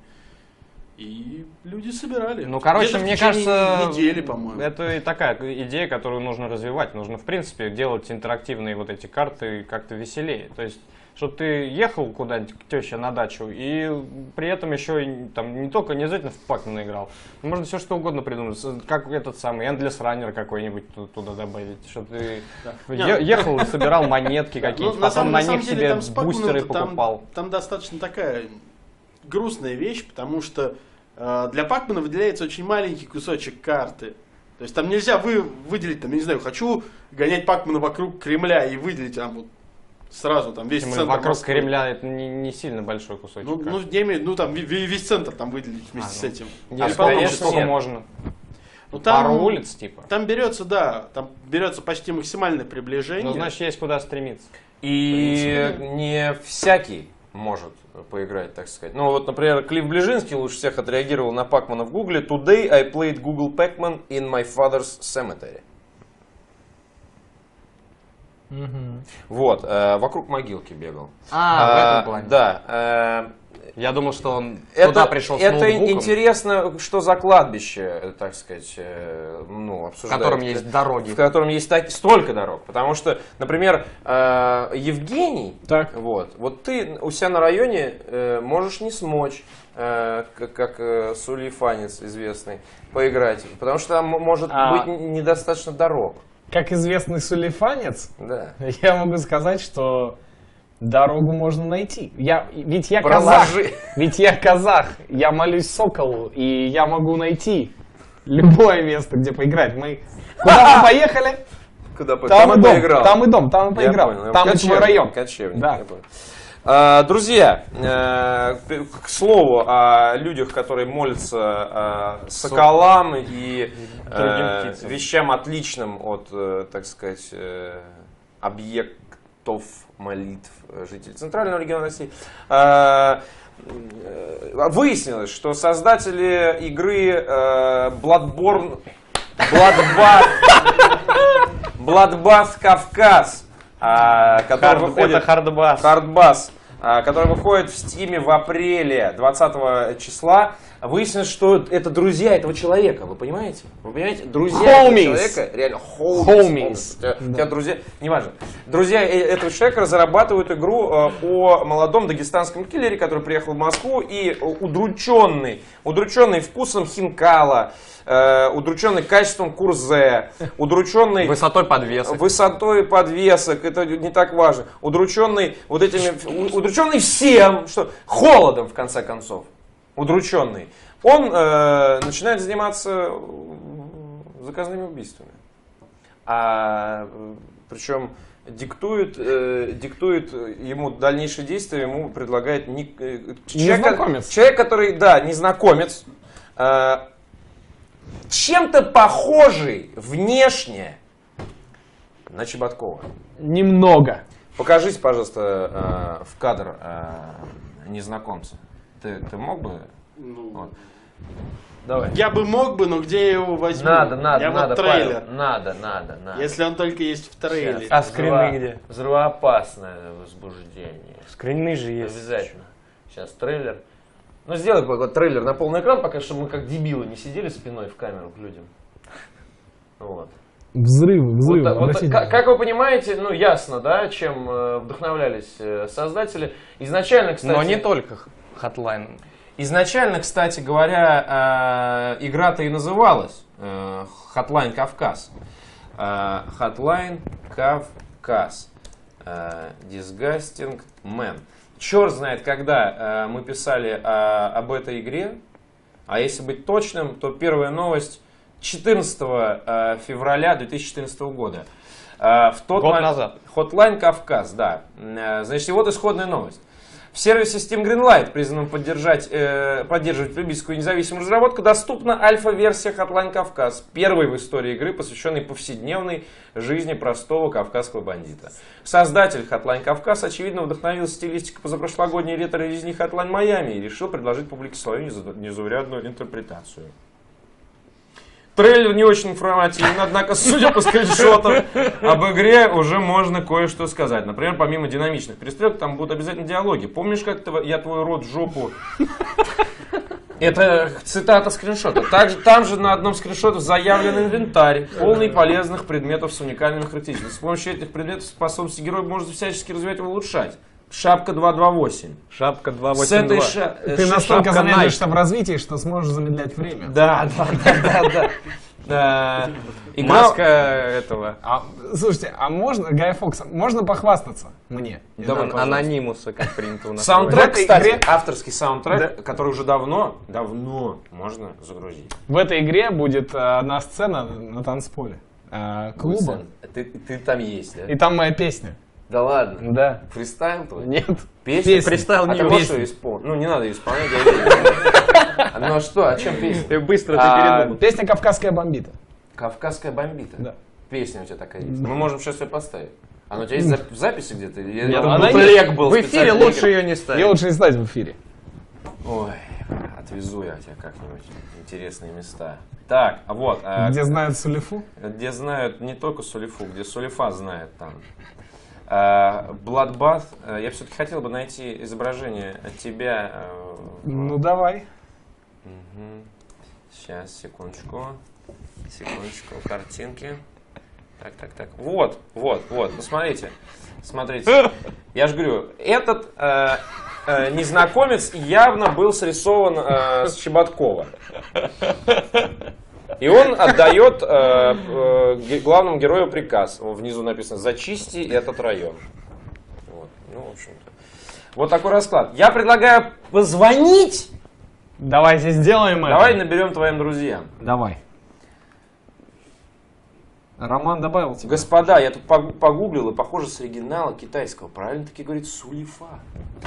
S5: И люди собирали.
S3: Ну, короче,
S5: Где-то в
S3: мне
S5: течение
S3: кажется,
S5: недели, по-моему.
S3: это и такая идея, которую нужно развивать. Нужно, в принципе, делать интерактивные вот эти карты как-то веселее. То есть, чтобы ты ехал куда-нибудь к теще на дачу, и при этом еще там не только, не обязательно в Пакмана играл. Можно все что угодно придумать. Как этот самый Endless Runner какой-нибудь туда добавить. Чтобы ты ехал и собирал монетки какие-то,
S5: Ну,
S3: потом на них
S5: деле,
S3: себе
S5: там с Пакманом-то
S3: бустеры покупал.
S5: Там достаточно такая грустная вещь, потому что для Пакмана выделяется очень маленький кусочек карты. То есть там нельзя выделить, там, я не знаю, хочу гонять Пакмана вокруг Кремля и выделить там вот сразу там весь центр
S3: Вокруг
S5: Москвы.
S3: Кремля это не сильно большой кусочек.
S5: Ну, я имею в виду, там весь центр там выделить вместе с этим.
S3: Нет,
S5: Не
S3: конечно,
S5: получится.
S3: сколько
S7: нет.
S3: можно.
S5: Ну, там,
S3: Пару улиц, типа.
S5: Там берется, да, там берется почти максимальное приближение.
S3: Ну, значит, есть куда стремиться.
S7: И не всякий может поиграть, так сказать. Ну вот, например, Клифф Ближинский лучше всех отреагировал на Пакмана в Гугле. Today I played Google Pac-Man in my father's cemetery. Вот, вокруг могилки бегал.
S3: В этом плане.
S7: Да.
S3: Я думал, что он туда пришел с
S7: это
S3: ноутбуком,
S7: интересно, что за кладбище, так сказать, ну,
S3: в
S7: обсуждают.
S3: котором есть дороги.
S7: В котором есть столько дорог. Потому что, например, Евгений, вот ты у себя на районе можешь не смочь, как сулейфанец известный, поиграть. Потому что там может быть недостаточно дорог.
S2: Как известный сулейфанец,
S7: Да.
S2: я могу сказать, что дорогу можно найти. Ведь я
S7: Проложи.
S2: казах. Ведь я казах. Я молюсь соколу, и я могу найти любое место, где поиграть. Куда мы поехали? Там и дом, там и дом, там и поиграл. Там и твой район.
S7: Кочевник,
S2: Да.
S7: я понял. Друзья, к слову о людях, которые молятся соколам и вещам отличным от, так сказать, объектов молитв жителей Центрального региона России. Выяснилось, что создатели игры Bloodbath Кавказ, который выходит... Hardbass, который выходит в Стиме в апреле 20 числа, выяснилось, что это друзья этого человека, вы понимаете? Вы понимаете? Друзья этого человека, реально, homies. У тебя друзья, неважно. Друзья этого человека разрабатывают игру о молодом дагестанском киллере, который приехал в Москву и удрученный вкусом хинкала, удрученный качеством курзе, удрученный
S3: высотой подвесок, это не так важно, удрученный всем, что холодом в конце концов, удрученный, он начинает заниматься заказными убийствами, причем диктует ему дальнейшие действия, ему предлагает человек, который, да, незнакомец, чем-то похожий внешне на Чеботкова.
S2: Немного.
S7: Покажите, пожалуйста, в кадр незнакомца. Ты мог бы? Вот. Давай.
S5: Я бы мог бы, но где я его возьму?
S7: Надо,
S5: вот трейлер.
S7: Павел, надо.
S5: Если он только есть в трейлере.
S3: А скрины где?
S7: Взрывоопасное возбуждение.
S3: Скрины же есть.
S7: Обязательно. Сейчас трейлер. Ну, сделай вот трейлер на полный экран, пока что мы как дебилы не сидели спиной в камеру к людям. Вот.
S2: Взрывы.
S7: Как вы понимаете, ну ясно, да, чем вдохновлялись создатели. Изначально, кстати...
S3: Но не только Hotline.
S7: Изначально, кстати говоря, игра-то и называлась Hotline Кавказ. Hotline Кавказ. Disgusting Man. Черт знает, когда мы писали об этой игре, а если быть точным, то первая новость 14 февраля 2014 года.
S3: Год назад.
S7: Hotline Кавказ, да. Значит, вот исходная новость. В сервисе Steam Greenlight, призванном поддерживать любительскую независимую разработку, доступна альфа-версия Hotline Кавказ, первой в истории игры, посвященной повседневной жизни простого кавказского бандита. Создатель Hotline Кавказ, очевидно, вдохновился стилистикой позапрошлогодней ретро-резни Hotline Miami и решил предложить публике свою незаурядную интерпретацию. Трейлер не очень информативен, однако, судя по скриншотам, об игре уже можно кое-что сказать. Например, помимо динамичных перестрелок, там будут обязательно диалоги. Помнишь, как я твой рот в жопу... Это цитата скриншота. Там же на одном скриншоте заявлен инвентарь, полный полезных предметов с уникальными характеристиками. С помощью этих предметов способности героя можно всячески развивать и улучшать. Шапка 228.
S3: Шапка 282.
S2: Ты настолько замедлишься в развитии, что сможешь замедлять время.
S7: Да.
S3: Маска этого.
S2: Слушайте, а можно, Гай Фокса, можно похвастаться мне?
S3: Анонимуса, как принято у нас.
S7: Саундтрек, кстати, авторский саундтрек, который уже давно можно загрузить.
S2: В этой игре будет одна сцена на танцполе клуба.
S7: Ты там есть, да?
S2: И там моя песня.
S7: Да ладно?
S2: Да.
S7: Фристайл твой?
S2: Нет.
S7: Песня?
S3: Фристайл не
S7: песня. Ну не надо исполнять. Ну а что? О чем песня?
S3: Ты быстро передумал.
S2: Песня «Кавказская бомбита».
S7: «Кавказская бомбита»?
S2: Да.
S7: Песня у тебя такая есть. Мы можем сейчас ее поставить. Она у тебя есть в записи где-то?
S2: Нет,
S7: думаю,
S2: она
S7: бутлег был.
S3: В эфире лучше ее не ставить.
S2: Ее лучше не ставить в эфире.
S7: Ой, отвезу я тебя как-нибудь в интересные места. Так, вот.
S2: Где знают Сулейфу?
S7: Где знают не только Сулейфу, где Сулейфа знает там. Bloodbath. Я все-таки хотел бы найти изображение от тебя.
S2: Ну давай.
S7: Сейчас, секундочку. Картинки. Так. Вот. Посмотрите. Смотрите. Я же говорю, этот незнакомец явно был срисован с Щеботкова. И он отдает главному герою приказ. Внизу написано: зачисти этот район. Вот. Ну, в общем-то. Вот такой расклад. Я предлагаю позвонить.
S2: Давайте сделаем это.
S7: Давай наберем твоим друзьям.
S2: Давай. Роман добавил тебя.
S7: Господа, я тут погуглил, и похоже с оригинала китайского. Правильно таки говорит сулифа.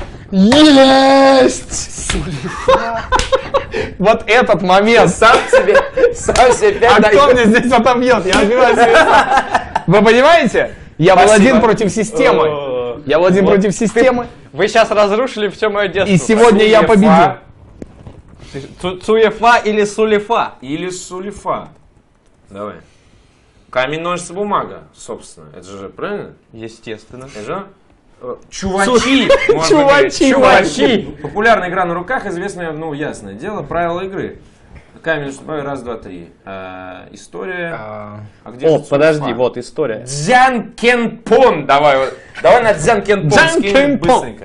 S2: Есть! Сулифа. Вот этот момент.
S7: Сам себе 5
S2: А кто мне здесь отобьет? Я отбиваю себе сам. Вы понимаете? Я был один против системы. Я был один против системы.
S3: Вы сейчас разрушили все мое детство.
S2: И сегодня я победил.
S3: Цуефа или Сулифа?
S7: Или сулифа. Давай. Камень, ножницы, бумага, собственно. Это же правильно?
S3: Естественно.
S7: Это же чувачи.
S2: Чувачи.
S7: Популярная игра на руках, известная, ну, ясное дело, правила игры. Камень, ножницы, бумага, раз, два, три. История. А где же
S3: подожди, вот история.
S7: Дзянкенпон. Давай на Дзянкенпон скинем быстренько.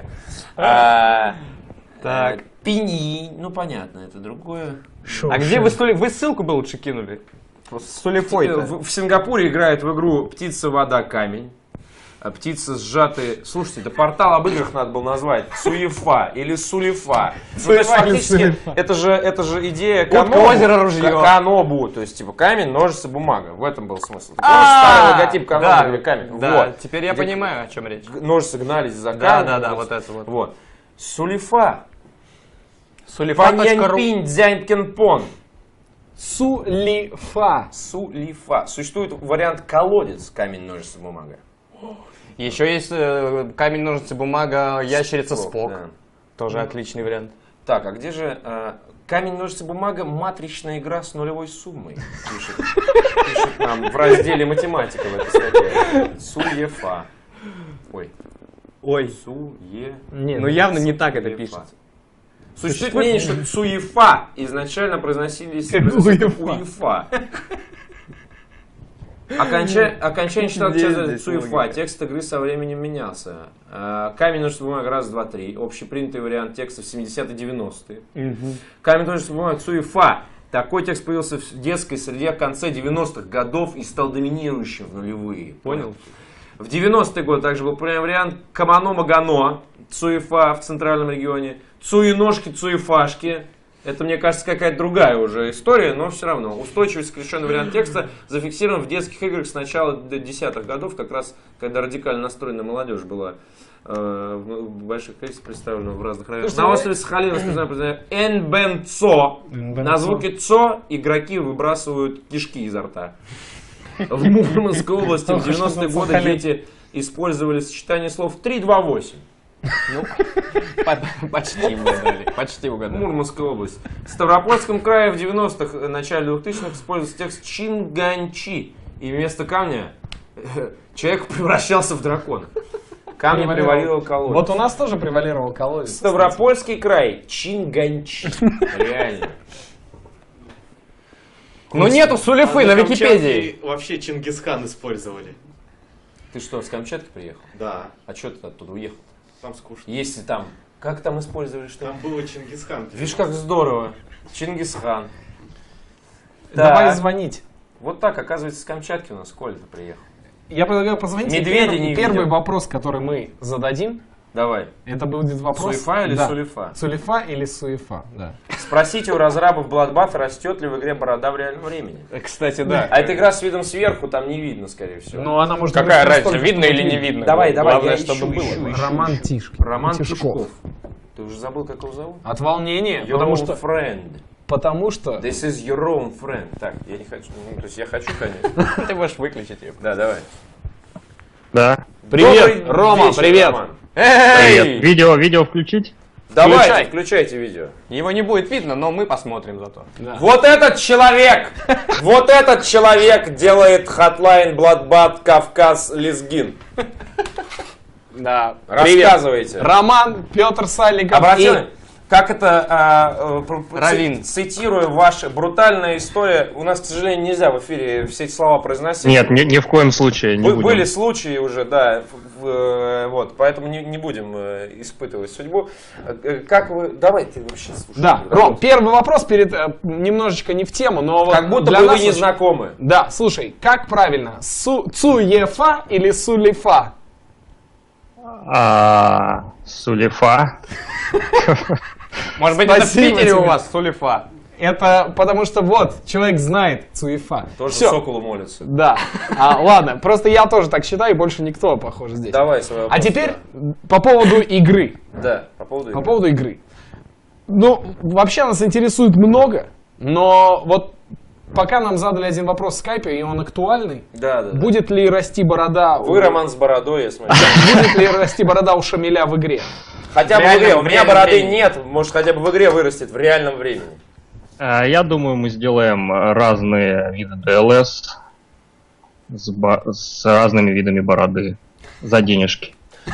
S3: Так.
S7: Пини. Ну, понятно, это другое.
S3: А где вы ссылку бы лучше кинули? С Сулифой-то.
S7: В Сингапуре играют в игру «Птица, вода, камень». Птицы сжатые. Слушайте, да портал об играх надо было назвать Суефа или Сулифа. Ну, то есть, фактически, это же идея
S3: Утка, озеро, ружье.
S7: Канобу. То есть, типа, камень, ножницы, бумага. В этом был смысл. Старый логотип Канобу или камень.
S3: Да,
S7: Вот.
S3: теперь я понимаю, о чем речь.
S7: Ножницы гнались за камень.
S3: Да, вот это вот.
S7: Вот. Сулифа.
S3: Сулифа.ру.
S7: Паньяньпинь дзянькенпон.
S2: Сулифа.
S7: Существует вариант колодец, камень, ножницы, бумага.
S3: Еще есть камень, ножницы, бумага, ящерица, Спок.
S7: Да.
S3: Тоже отличный вариант.
S7: Так, а где же камень, ножницы, бумага, матричная игра с нулевой суммой? Пишет нам в разделе математика в этой статье. Суефа. Ой. Суе.
S2: Нет,
S3: ну явно не так это пишется.
S7: Существует мнение, что Цуефа изначально произносились Уефа. Окончание читал Цуефа. Текст игры со временем менялся. Камень, ножницы, бумага, раз, два, три. Общепринятый вариант текста в 70-е, 90-е. Камень, ножницы, бумага, Цуефа. Такой текст появился в детской среде в конце 90-х годов и стал доминирующим в нулевые.
S3: Понял?
S7: В 90-е годы также был популярный вариант Камано-Магано, Цуефа в центральном регионе, Цуеножки, Цуефашки. Это, мне кажется, какая-то другая уже история, но все равно. Устойчивый сокращенный вариант текста зафиксирован в детских играх с начала 10-х годов, как раз когда радикально настроенная молодежь была в больших количествах представлена в разных районах. На острове Сахалин распознают Энбенцо. На звуке ЦО игроки выбрасывают кишки изо рта. В Мурманской области в 90-е годы дети использовали сочетание слов 3-2-8.
S3: Ну, почти угадали.
S7: Мурманская область. В Ставропольском крае в 90-х, начале 2000-х используется текст Чинганчи. И вместо камня человек превращался в дракона. Камень превалировал колодец.
S2: Вот у нас тоже превалировал колодец.
S7: Ставропольский край. Чинганчи. Реально.
S3: Ну нету Сулифы на Википедии.
S5: Вообще Чингисхан использовали.
S7: Ты что, с Камчатки приехал?
S5: Да.
S7: А что ты оттуда уехал?
S5: Там скучно.
S7: Если там... Как там использовали что?
S5: Там было Чингисхан.
S7: Видишь, как здорово. Чингисхан.
S2: Давай
S7: Так.
S2: звонить.
S7: Вот так, оказывается, с Камчатки у нас Коля-то приехал.
S2: Я предлагаю позвонить.
S7: Медведя не
S2: Первый
S7: видел.
S2: вопрос, который мы зададим,
S7: Давай.
S2: это будет вопрос...
S7: Суефа или
S2: Да.
S7: Сулифа?
S2: Сулифа или Суефа, да.
S7: Спросите у разрабов Bloodbath, растет ли в игре борода в реальном времени.
S3: Кстати, да.
S7: А эта игра с видом сверху, там не видно, скорее всего.
S2: Ну, она может
S3: Какая
S2: быть
S3: разница,
S2: настолько,
S3: видно
S2: что
S3: или
S2: тут
S3: не видно?
S7: Давай,
S3: Главное,
S7: я
S3: чтобы было.
S2: Роман Тишкин.
S7: Роман Тишков. Ты уже забыл, как его зовут?
S2: От волнения,
S7: Your
S2: потому
S7: own
S2: что...
S7: friend.
S2: Потому что...
S7: This is your own friend. Так, я не хочу. Ну, то есть я хочу, конечно.
S3: Ты можешь выключить ее.
S7: Да, давай.
S9: Да.
S2: Привет,
S7: Добрый
S2: Рома,
S7: вечер,
S2: привет.
S7: Роман.
S3: Эй!
S9: Видео включить?
S7: Давайте, включайте видео.
S3: Его не будет видно, но мы посмотрим зато.
S7: Вот этот человек делает Hotline Bloodbath Кавказ Лезгин.
S2: Да.
S1: Рассказывайте.
S2: Роман, Петр Сальников
S1: Обратили? Как это,
S3: Равин.
S1: цитирую ваша брутальная история, у нас, к сожалению, нельзя в эфире все эти слова произносить.
S9: Нет, ни в коем случае не будем.
S1: Были случаи уже, да, вот, поэтому не будем испытывать судьбу. Как вы, давайте вообще слушайте.
S2: Да, Ром, первый вопрос перед немножечко не в тему, но вот
S1: Как будто
S2: для
S1: бы
S2: нас
S1: вы не
S2: очень-
S1: знакомы.
S2: Да, слушай, как правильно, Цуефа или Сулейфа?
S9: Сулейфа.
S3: Может быть, это в
S2: Спасибо
S3: Питере у
S2: тебе.
S3: вас Сулейфа?
S2: Это потому что вот, человек знает Цуефа.
S1: Тоже
S2: Всё.
S1: соколу молится.
S2: Да. Ладно, просто я тоже так считаю, и больше никто, похоже, здесь.
S1: Давай свой вопрос.
S2: А теперь по поводу игры.
S1: Да, по поводу
S2: По
S1: игры.
S2: поводу игры. Ну, вообще нас интересует много, но вот пока нам задали один вопрос в скайпе, и он актуальный.
S1: Да.
S2: Будет ли расти борода...
S1: Вы, Роман, с бородой, я смотрю.
S2: Будет ли расти борода у Шамиля в игре?
S1: Хотя бы в
S3: реальном
S1: игре. У меня
S3: времени.
S1: бороды нет, может, хотя бы в игре вырастет в реальном времени.
S9: Я думаю, мы сделаем разные виды DLS с разными видами бороды за денежки.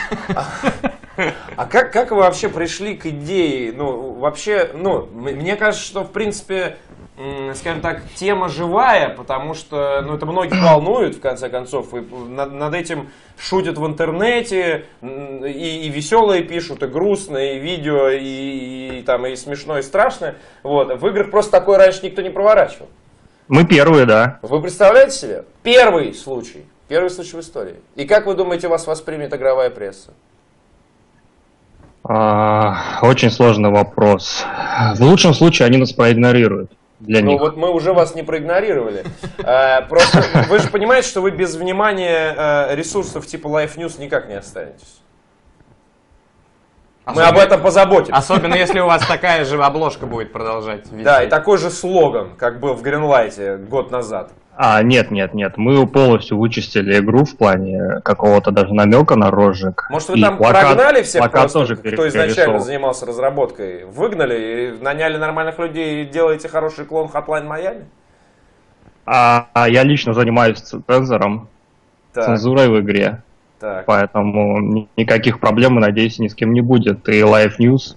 S1: А как вы вообще пришли к идее? Ну, вообще, мне кажется, что, в принципе, скажем так, тема живая, потому что, это многих волнует, в конце концов, и над этим шутят в интернете, и веселые пишут, и грустные, и видео, и смешное, и страшное. Вот. В играх просто такое раньше никто не проворачивал.
S9: Мы первые, да.
S1: Вы представляете себе? Первый случай в истории. И как вы думаете, вас воспримет игровая пресса?
S9: Очень сложный вопрос. В лучшем случае они нас проигнорируют. Для
S1: Ну
S9: них.
S1: вот мы уже вас не проигнорировали. Просто вы же понимаете, что вы без внимания ресурсов типа Life News никак не останетесь. Мы об этом позаботимся.
S3: Особенно если у вас такая же обложка будет продолжать висеть.
S1: Да, и такой же слоган, как был в Гринлайте год назад.
S9: Нет. Мы полностью вычистили игру в плане какого-то даже намека на розжиг.
S1: Может, вы
S9: И
S1: там
S9: плакат-
S1: прогнали всех
S9: плакат
S1: просто,
S9: тоже
S1: кто изначально
S9: перерисовал.
S1: занимался разработкой? Выгнали и наняли нормальных людей и делаете хороший клон Hotline Miami?
S9: Я лично занимаюсь цензором,
S1: Так,
S9: цензурой в игре.
S1: так.
S9: Поэтому никаких проблем, надеюсь, ни с кем не будет. И Live News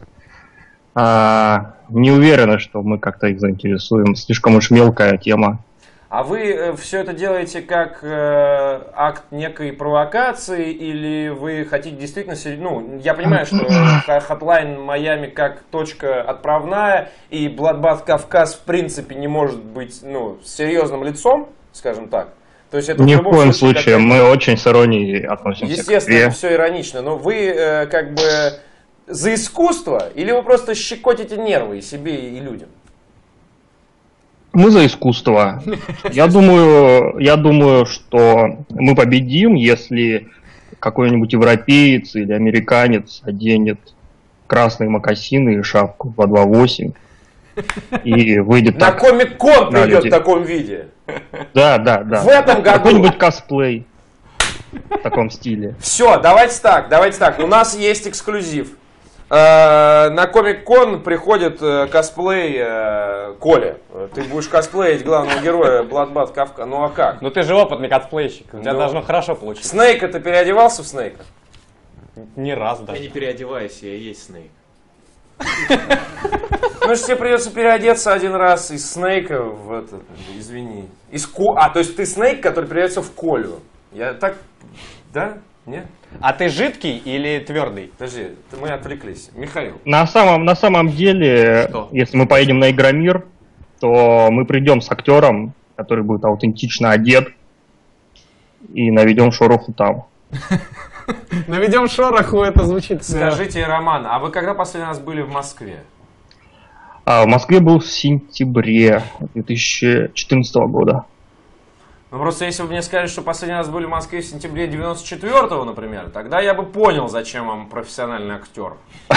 S9: не уверены, что мы как-то их заинтересуем. Слишком уж мелкая тема.
S1: А вы все это делаете как акт некой провокации, или вы хотите действительно... я понимаю, что Hotline Miami как точка отправная, и Bloodbath Кавказ в принципе не может быть с серьезным лицом, скажем так. То есть это
S9: Ни
S1: в
S9: в
S1: любом
S9: коем
S1: случае
S9: случае,
S1: какая-то-
S9: мы очень с иронией относимся к
S1: Естественно,
S9: игре.
S1: это все иронично, но вы как бы за искусство, или вы просто щекотите нервы и себе, и людям?
S9: Мы за искусство. Я думаю, что мы победим, если какой-нибудь европеец или американец оденет красные мокасины и шапку 228 и выйдет
S1: На
S9: так.
S1: Комик-кон
S9: на
S1: придет в
S9: людей.
S1: таком виде.
S9: Да.
S1: В этом году.
S9: Какой-нибудь косплей в таком стиле.
S1: Все, давайте так. У нас есть эксклюзив. На Комик-кон приходит косплей Коля. Ты будешь косплеить главного героя Bloodbath Кавка. Ну а как?
S3: Ну ты же опытный косплейщик, у тебя
S1: Ну.
S3: должно хорошо получиться.
S1: Снейка, ты переодевался в Снейка?
S3: Не раз, да.
S6: Я не переодеваюсь, я и есть Снейк.
S1: Ну, что тебе придется переодеться один раз из Снейка в этот, извини. То есть ты Снейк, который переодется в Колю. Я так, да? Нет?
S3: А ты жидкий или твердый?
S1: Подожди, мы отвлеклись. Михаил.
S9: На самом деле,
S3: Что?
S9: если мы поедем на Игромир, то мы придем с актером, который будет аутентично одет, и наведем шороху там.
S2: Наведем шороху, это звучит...
S1: Скажите, Роман, а вы когда последний раз были в Москве?
S9: В Москве был в сентябре 2014 года.
S1: Ну, просто если вы мне сказали, что последний раз были в Москве в сентябре 94-го, например, тогда я бы понял, зачем вам профессиональный актер.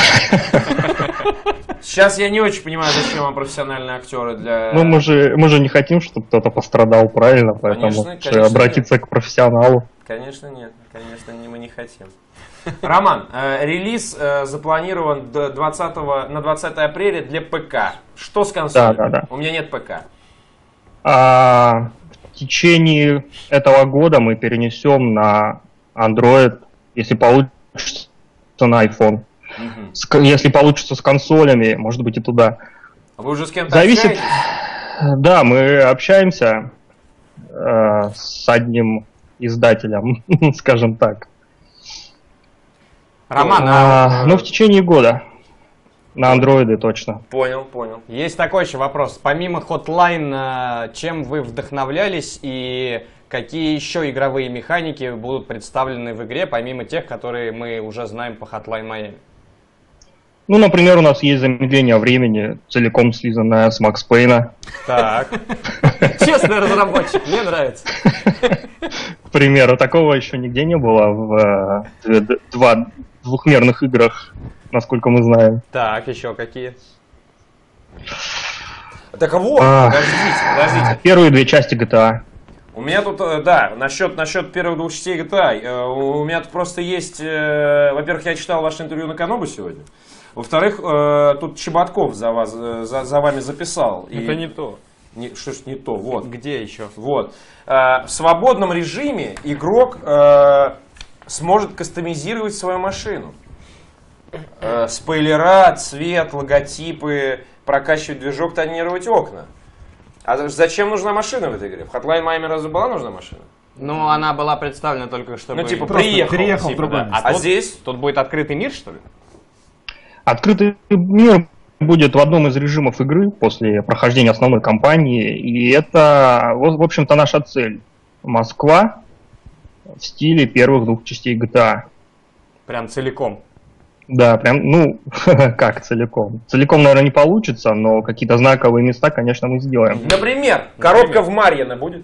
S1: Сейчас я не очень понимаю, зачем вам профессиональные актеры для...
S9: Ну, мы же не хотим, чтобы кто-то пострадал, правильно? Поэтому
S1: Конечно,
S9: обратиться к профессионалу.
S1: Конечно, нет. Конечно, мы не хотим. Роман, релиз запланирован на 20 апреля для ПК. Что с консолью?
S9: Да.
S1: У меня нет ПК.
S9: В течение этого года мы перенесем на Android, если получится, на iPhone. Если получится с консолями, может быть и туда.
S1: А вы уже с кем-то
S9: Зависит.
S1: общаетесь?
S9: Да, мы общаемся с одним издателем, скажем так.
S3: Роман,
S9: Ну, в течение года. На андроиды точно.
S1: Понял.
S3: есть такой еще вопрос. Помимо Hotline, чем вы вдохновлялись и какие еще игровые механики будут представлены в игре, помимо тех, которые мы уже знаем по Hotline Miami?
S9: Ну, например, у нас есть замедление времени, целиком слизанное с Макс Пейна.
S3: Так. Честный разработчик, мне нравится.
S9: К примеру, такого еще нигде не было в двухмерных играх, насколько мы знаем.
S3: Так, еще какие?
S1: Так вот, подождите.
S9: Первые две части GTA.
S1: У меня тут, да, насчет первых двух частей GTA, у меня тут просто есть, во-первых, я читал ваше интервью на Канобу сегодня, во-вторых, тут Чеботков за вами записал.
S3: Это не то.
S1: Что ж не то, вот.
S3: Где еще?
S1: Вот. В свободном режиме игрок сможет кастомизировать свою машину. Спойлера, цвет, логотипы, прокачивать движок, тонировать окна. А зачем нужна машина в этой игре? В Hotline Miami разве была нужна машина?
S3: Ну, она была представлена только чтобы...
S1: Ну, типа,
S2: Просто
S1: приехал.
S2: переехал в
S1: Типа,
S2: другое
S1: да.
S2: место.
S1: А
S3: тут-
S1: здесь?
S3: Тут будет открытый мир, что ли?
S9: Открытый мир будет в одном из режимов игры после прохождения основной кампании, и это, в общем-то, наша цель. Москва в стиле первых двух частей GTA.
S3: Прям целиком.
S9: Да, прям, ну, как целиком. Целиком, наверное, не получится, но какие-то знаковые места, конечно, мы сделаем.
S1: Например, коробка в Марьино будет?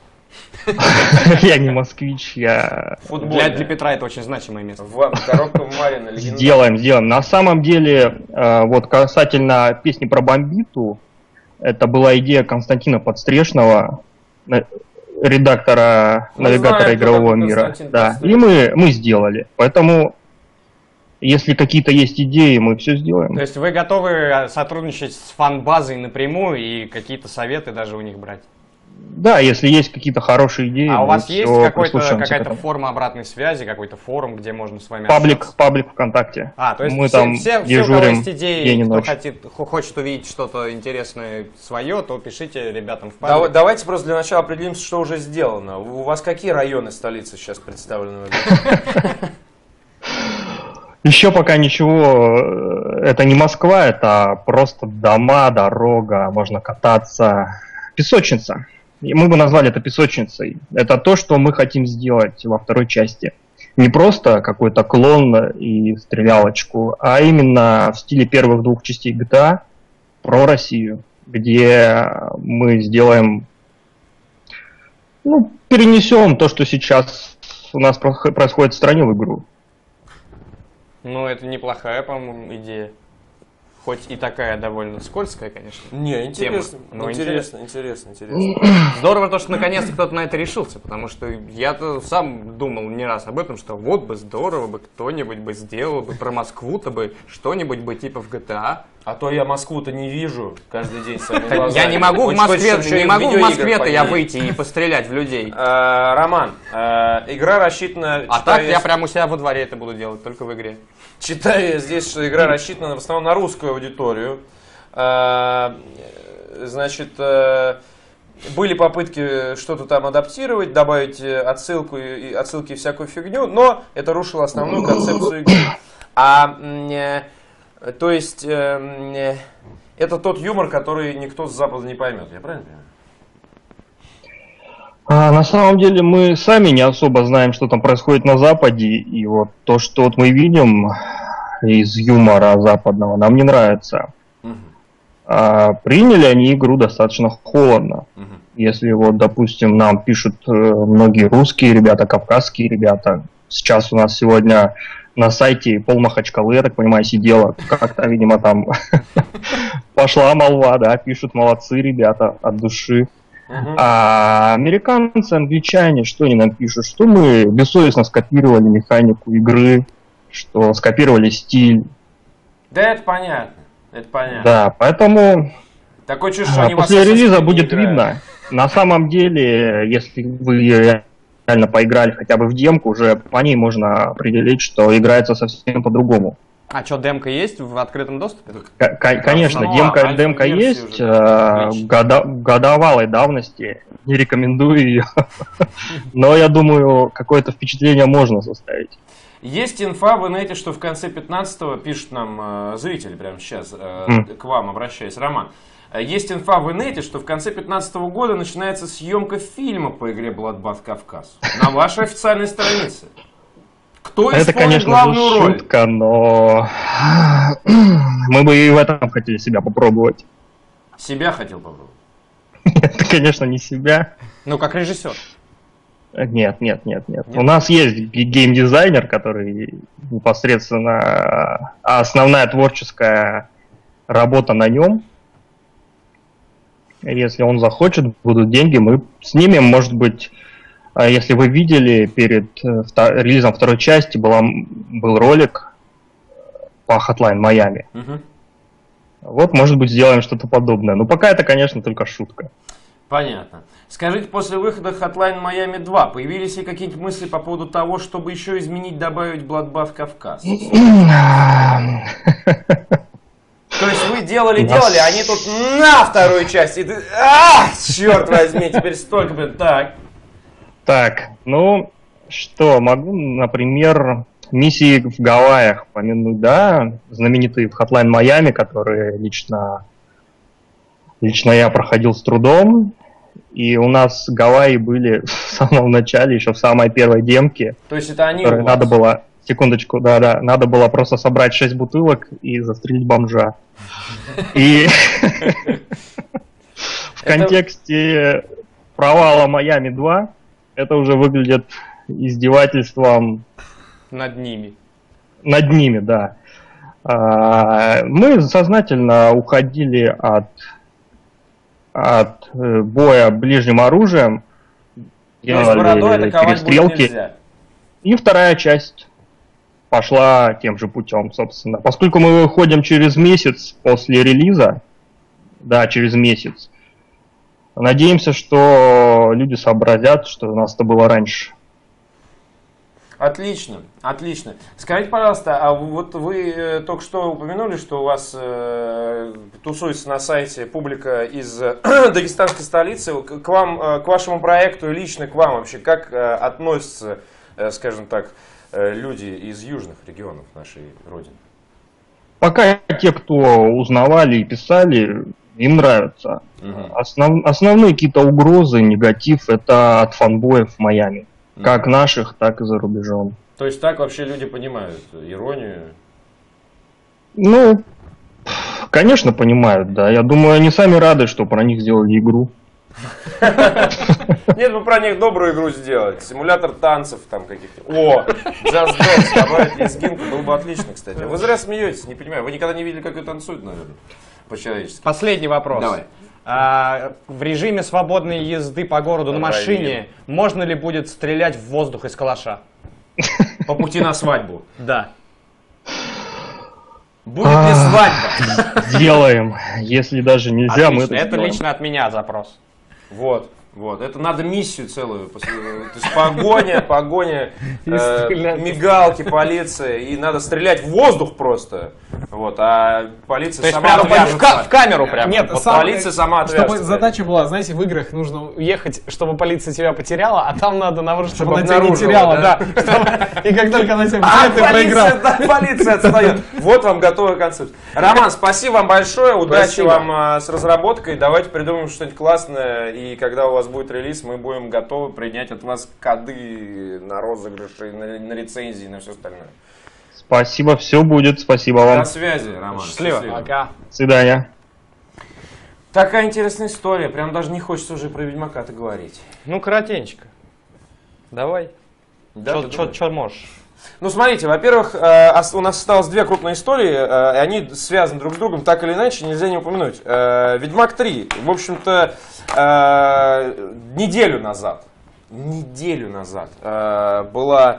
S9: Я не москвич, я...
S1: Футбольная.
S3: Для Петра это очень значимое место.
S1: Коробка в Марьино.
S9: Сделаем. На самом деле, вот касательно песни про Бомбиту, это была идея Константина Подстрешного, редактора,
S1: Мы
S9: навигатора
S1: знаем, кто
S9: игрового
S1: такой
S9: мира.
S1: Константин
S9: Да.
S1: Подстрешный.
S9: И мы сделали. Поэтому, если какие-то есть идеи, мы все сделаем.
S3: То есть вы готовы сотрудничать с фан-базой напрямую и какие-то советы даже у них брать?
S9: Да, если есть какие-то хорошие идеи,
S3: А у
S9: мы
S3: вас есть
S9: всё прислушаемся к
S3: какая-то
S9: этому.
S3: форма обратной связи, какой-то форум, где можно с вами
S9: Паблик
S3: общаться?
S9: ВКонтакте.
S3: То есть
S9: мы
S3: все,
S9: там
S3: все, у кого
S9: дежурим
S3: есть идеи,
S9: день и
S3: кто
S9: ночь.
S3: хочет увидеть что-то интересное свое, то пишите ребятам в паблик.
S1: Давайте просто для начала определимся, что уже сделано. У вас какие районы столицы сейчас представлены в игре?
S9: Еще пока ничего, это не Москва, это просто дома, дорога, можно кататься. Песочница. И мы бы назвали это песочницей. Это то, что мы хотим сделать во второй части. Не просто какой-то клон и стрелялочку, а именно в стиле первых двух частей GTA про Россию, где мы сделаем, ну, перенесем то, что сейчас у нас происходит в стране, в игру.
S3: Ну, это неплохая, по-моему, идея. Хоть и такая довольно скользкая, конечно.
S1: Не, интересно.
S3: Тема. Ну,
S1: Интересно.
S3: Здорово то, что наконец-то кто-то на это решился, потому что я-то сам думал не раз об этом, что вот бы здорово бы кто-нибудь бы сделал бы про Москву-то бы что-нибудь бы типа в GTA.
S1: А то я Москву-то не вижу каждый день своими
S3: Я
S1: глазами.
S3: не могу в
S1: Очень хочется,
S3: Москве,
S1: чтобы
S3: не
S1: еще и
S3: могу в
S1: видеоигры
S3: Москве-то я
S1: появились.
S3: выйти и пострелять в людей.
S1: Роман, игра рассчитана...
S3: А так я прямо у себя во дворе это буду делать, только в игре.
S1: Читаю здесь, что игра рассчитана в основном на русскую аудиторию. Значит, были попытки что-то там адаптировать, добавить отсылки и всякую фигню, но это рушило основную концепцию игры. То есть, это тот юмор, который никто с Запада не поймет, я правильно понимаю?
S9: На самом деле мы сами не особо знаем, что там происходит на Западе, и вот то, что вот мы видим из юмора западного, нам не нравится. Приняли они игру достаточно холодно. Если вот, допустим, нам пишут многие русские ребята, кавказские ребята, сейчас у нас сегодня на сайте пол Махачкалы, я так понимаю, сидела, как-то, видимо, там пошла молва, да, пишут молодцы ребята от души. А американцы, англичане, что они нам пишут? Что мы бессовестно скопировали механику игры, что скопировали стиль.
S1: Да, это понятно. Это понятно.
S9: Да, поэтому
S1: Такое чувство, что они
S9: после
S1: в Assassin's
S9: релиза
S1: Creed не
S9: будет
S1: играют.
S9: видно. На самом деле, если вы реально поиграли хотя бы в демку, уже по ней можно определить, что играется совсем по-другому.
S3: А что, демка есть в открытом доступе?
S9: Конечно, демка есть, годовалой давности, не рекомендую ее, но я думаю, какое-то впечатление можно составить.
S7: Есть инфа в инете, что в конце 15-го, пишет нам зритель прямо сейчас, к вам обращаясь, Роман. Есть инфа в инете, что в конце 15-го года начинается съемка фильма по игре Bloodbath Кавказ на вашей официальной странице. Кто
S9: это,
S7: исполнит
S9: конечно
S7: главную
S9: же,
S7: роль?
S9: шутка, но мы бы и в этом хотели себя попробовать.
S7: Себя хотел попробовать?
S9: Это, конечно, не себя.
S3: Ну, как режиссер.
S9: Нет. У нас есть геймдизайнер, который непосредственно основная творческая работа на нем. Если он захочет, будут деньги, мы снимем, может быть, если вы видели, перед релизом второй части был ролик по Hotline Miami. Вот, может быть, сделаем что-то подобное. Но пока это, конечно, только шутка.
S7: Понятно. Скажите, после выхода Hotline Miami 2 появились ли какие-нибудь мысли по поводу того, чтобы еще изменить, добавить Bloodbath Кавказ? То есть вы делали, они тут на вторую часть, и ты, черт возьми, теперь столько, блин,
S9: Так, ну, что, могу, например, миссии в Гавайях помянуть, да, знаменитые в Hotline Miami, которые лично я проходил с трудом, и у нас Гавайи были в самом начале, еще в самой первой демке.
S7: То есть это они
S9: надо было, секундочку, да, надо было просто собрать 6 бутылок и застрелить бомжа. И в контексте провала Майами 2 это уже выглядит издевательством
S3: над ними.
S9: Над ними, да. Мы сознательно уходили от боя ближним оружием, делали перестрелки. И вторая часть пошла тем же путем, собственно. Поскольку мы выходим через месяц после релиза, да, через месяц, надеемся, что люди сообразят, что у нас это было раньше.
S7: Отлично, отлично. Скажите, пожалуйста, а вот вы только что упомянули, что у вас тусуется на сайте публика из дагестанской столицы. К вам, к вашему проекту и лично к вам вообще, как относятся, скажем так, люди из южных регионов нашей Родины?
S9: Пока те, кто узнавали и писали, им нравится. Основные какие-то угрозы, негатив, это от фанбоев в Майами. Как наших, так и за рубежом.
S7: То есть так вообще люди понимают иронию?
S9: Ну, конечно, понимают, да. Я думаю, они сами рады, что про них сделали игру.
S7: Нет, мы про них добрую игру сделать. Симулятор танцев там каких-то. О, Just Dance, добавить лезгинку, было бы отлично, кстати. Вы зря смеетесь, не понимаю. Вы никогда не видели, как ее танцуют, наверное, по-человечески.
S3: Последний вопрос.
S7: Давай.
S3: В режиме свободной езды по городу на машине можно ли будет стрелять в воздух из калаша?
S7: По пути на свадьбу?
S3: Да.
S7: Будет ли свадьба?
S9: Сделаем. Если даже нельзя, мы это
S3: сделаем. Лично от меня запрос.
S7: Вот. Это надо миссию целую. То есть погоня, мигалки, полиция. И надо стрелять в воздух просто. Вот, а полиция сама отвяжется.
S3: В камеру прям.
S2: Нет,
S7: полиция сама отвяжется.
S2: Чтобы задача была, знаете, в играх нужно уехать, чтобы полиция тебя потеряла, а там надо, наоборот, чтобы она тебя не теряла. Да. И как только она тебя потеряет, ты проиграл.
S7: Полиция отстает. Вот вам готовый концепт. Роман, спасибо вам большое. Удачи вам с разработкой. Давайте придумаем что-нибудь классное. И когда у вас будет релиз, мы будем готовы принять от вас коды на розыгрыши, на рецензии, на все остальное.
S9: Спасибо, все будет. Спасибо вам.
S7: До связи, Роман.
S3: Счастливо.
S2: Пока.
S9: До свидания.
S7: Такая интересная история. Прям даже не хочется уже про Ведьмака-то говорить.
S3: Ну, коротенько. Давай.
S7: Да,
S3: Что можешь?
S7: Ну, смотрите, во-первых, у нас осталось две крупные истории, и они связаны друг с другом, так или иначе, нельзя не упомянуть. Ведьмак 3, в общем-то, неделю назад была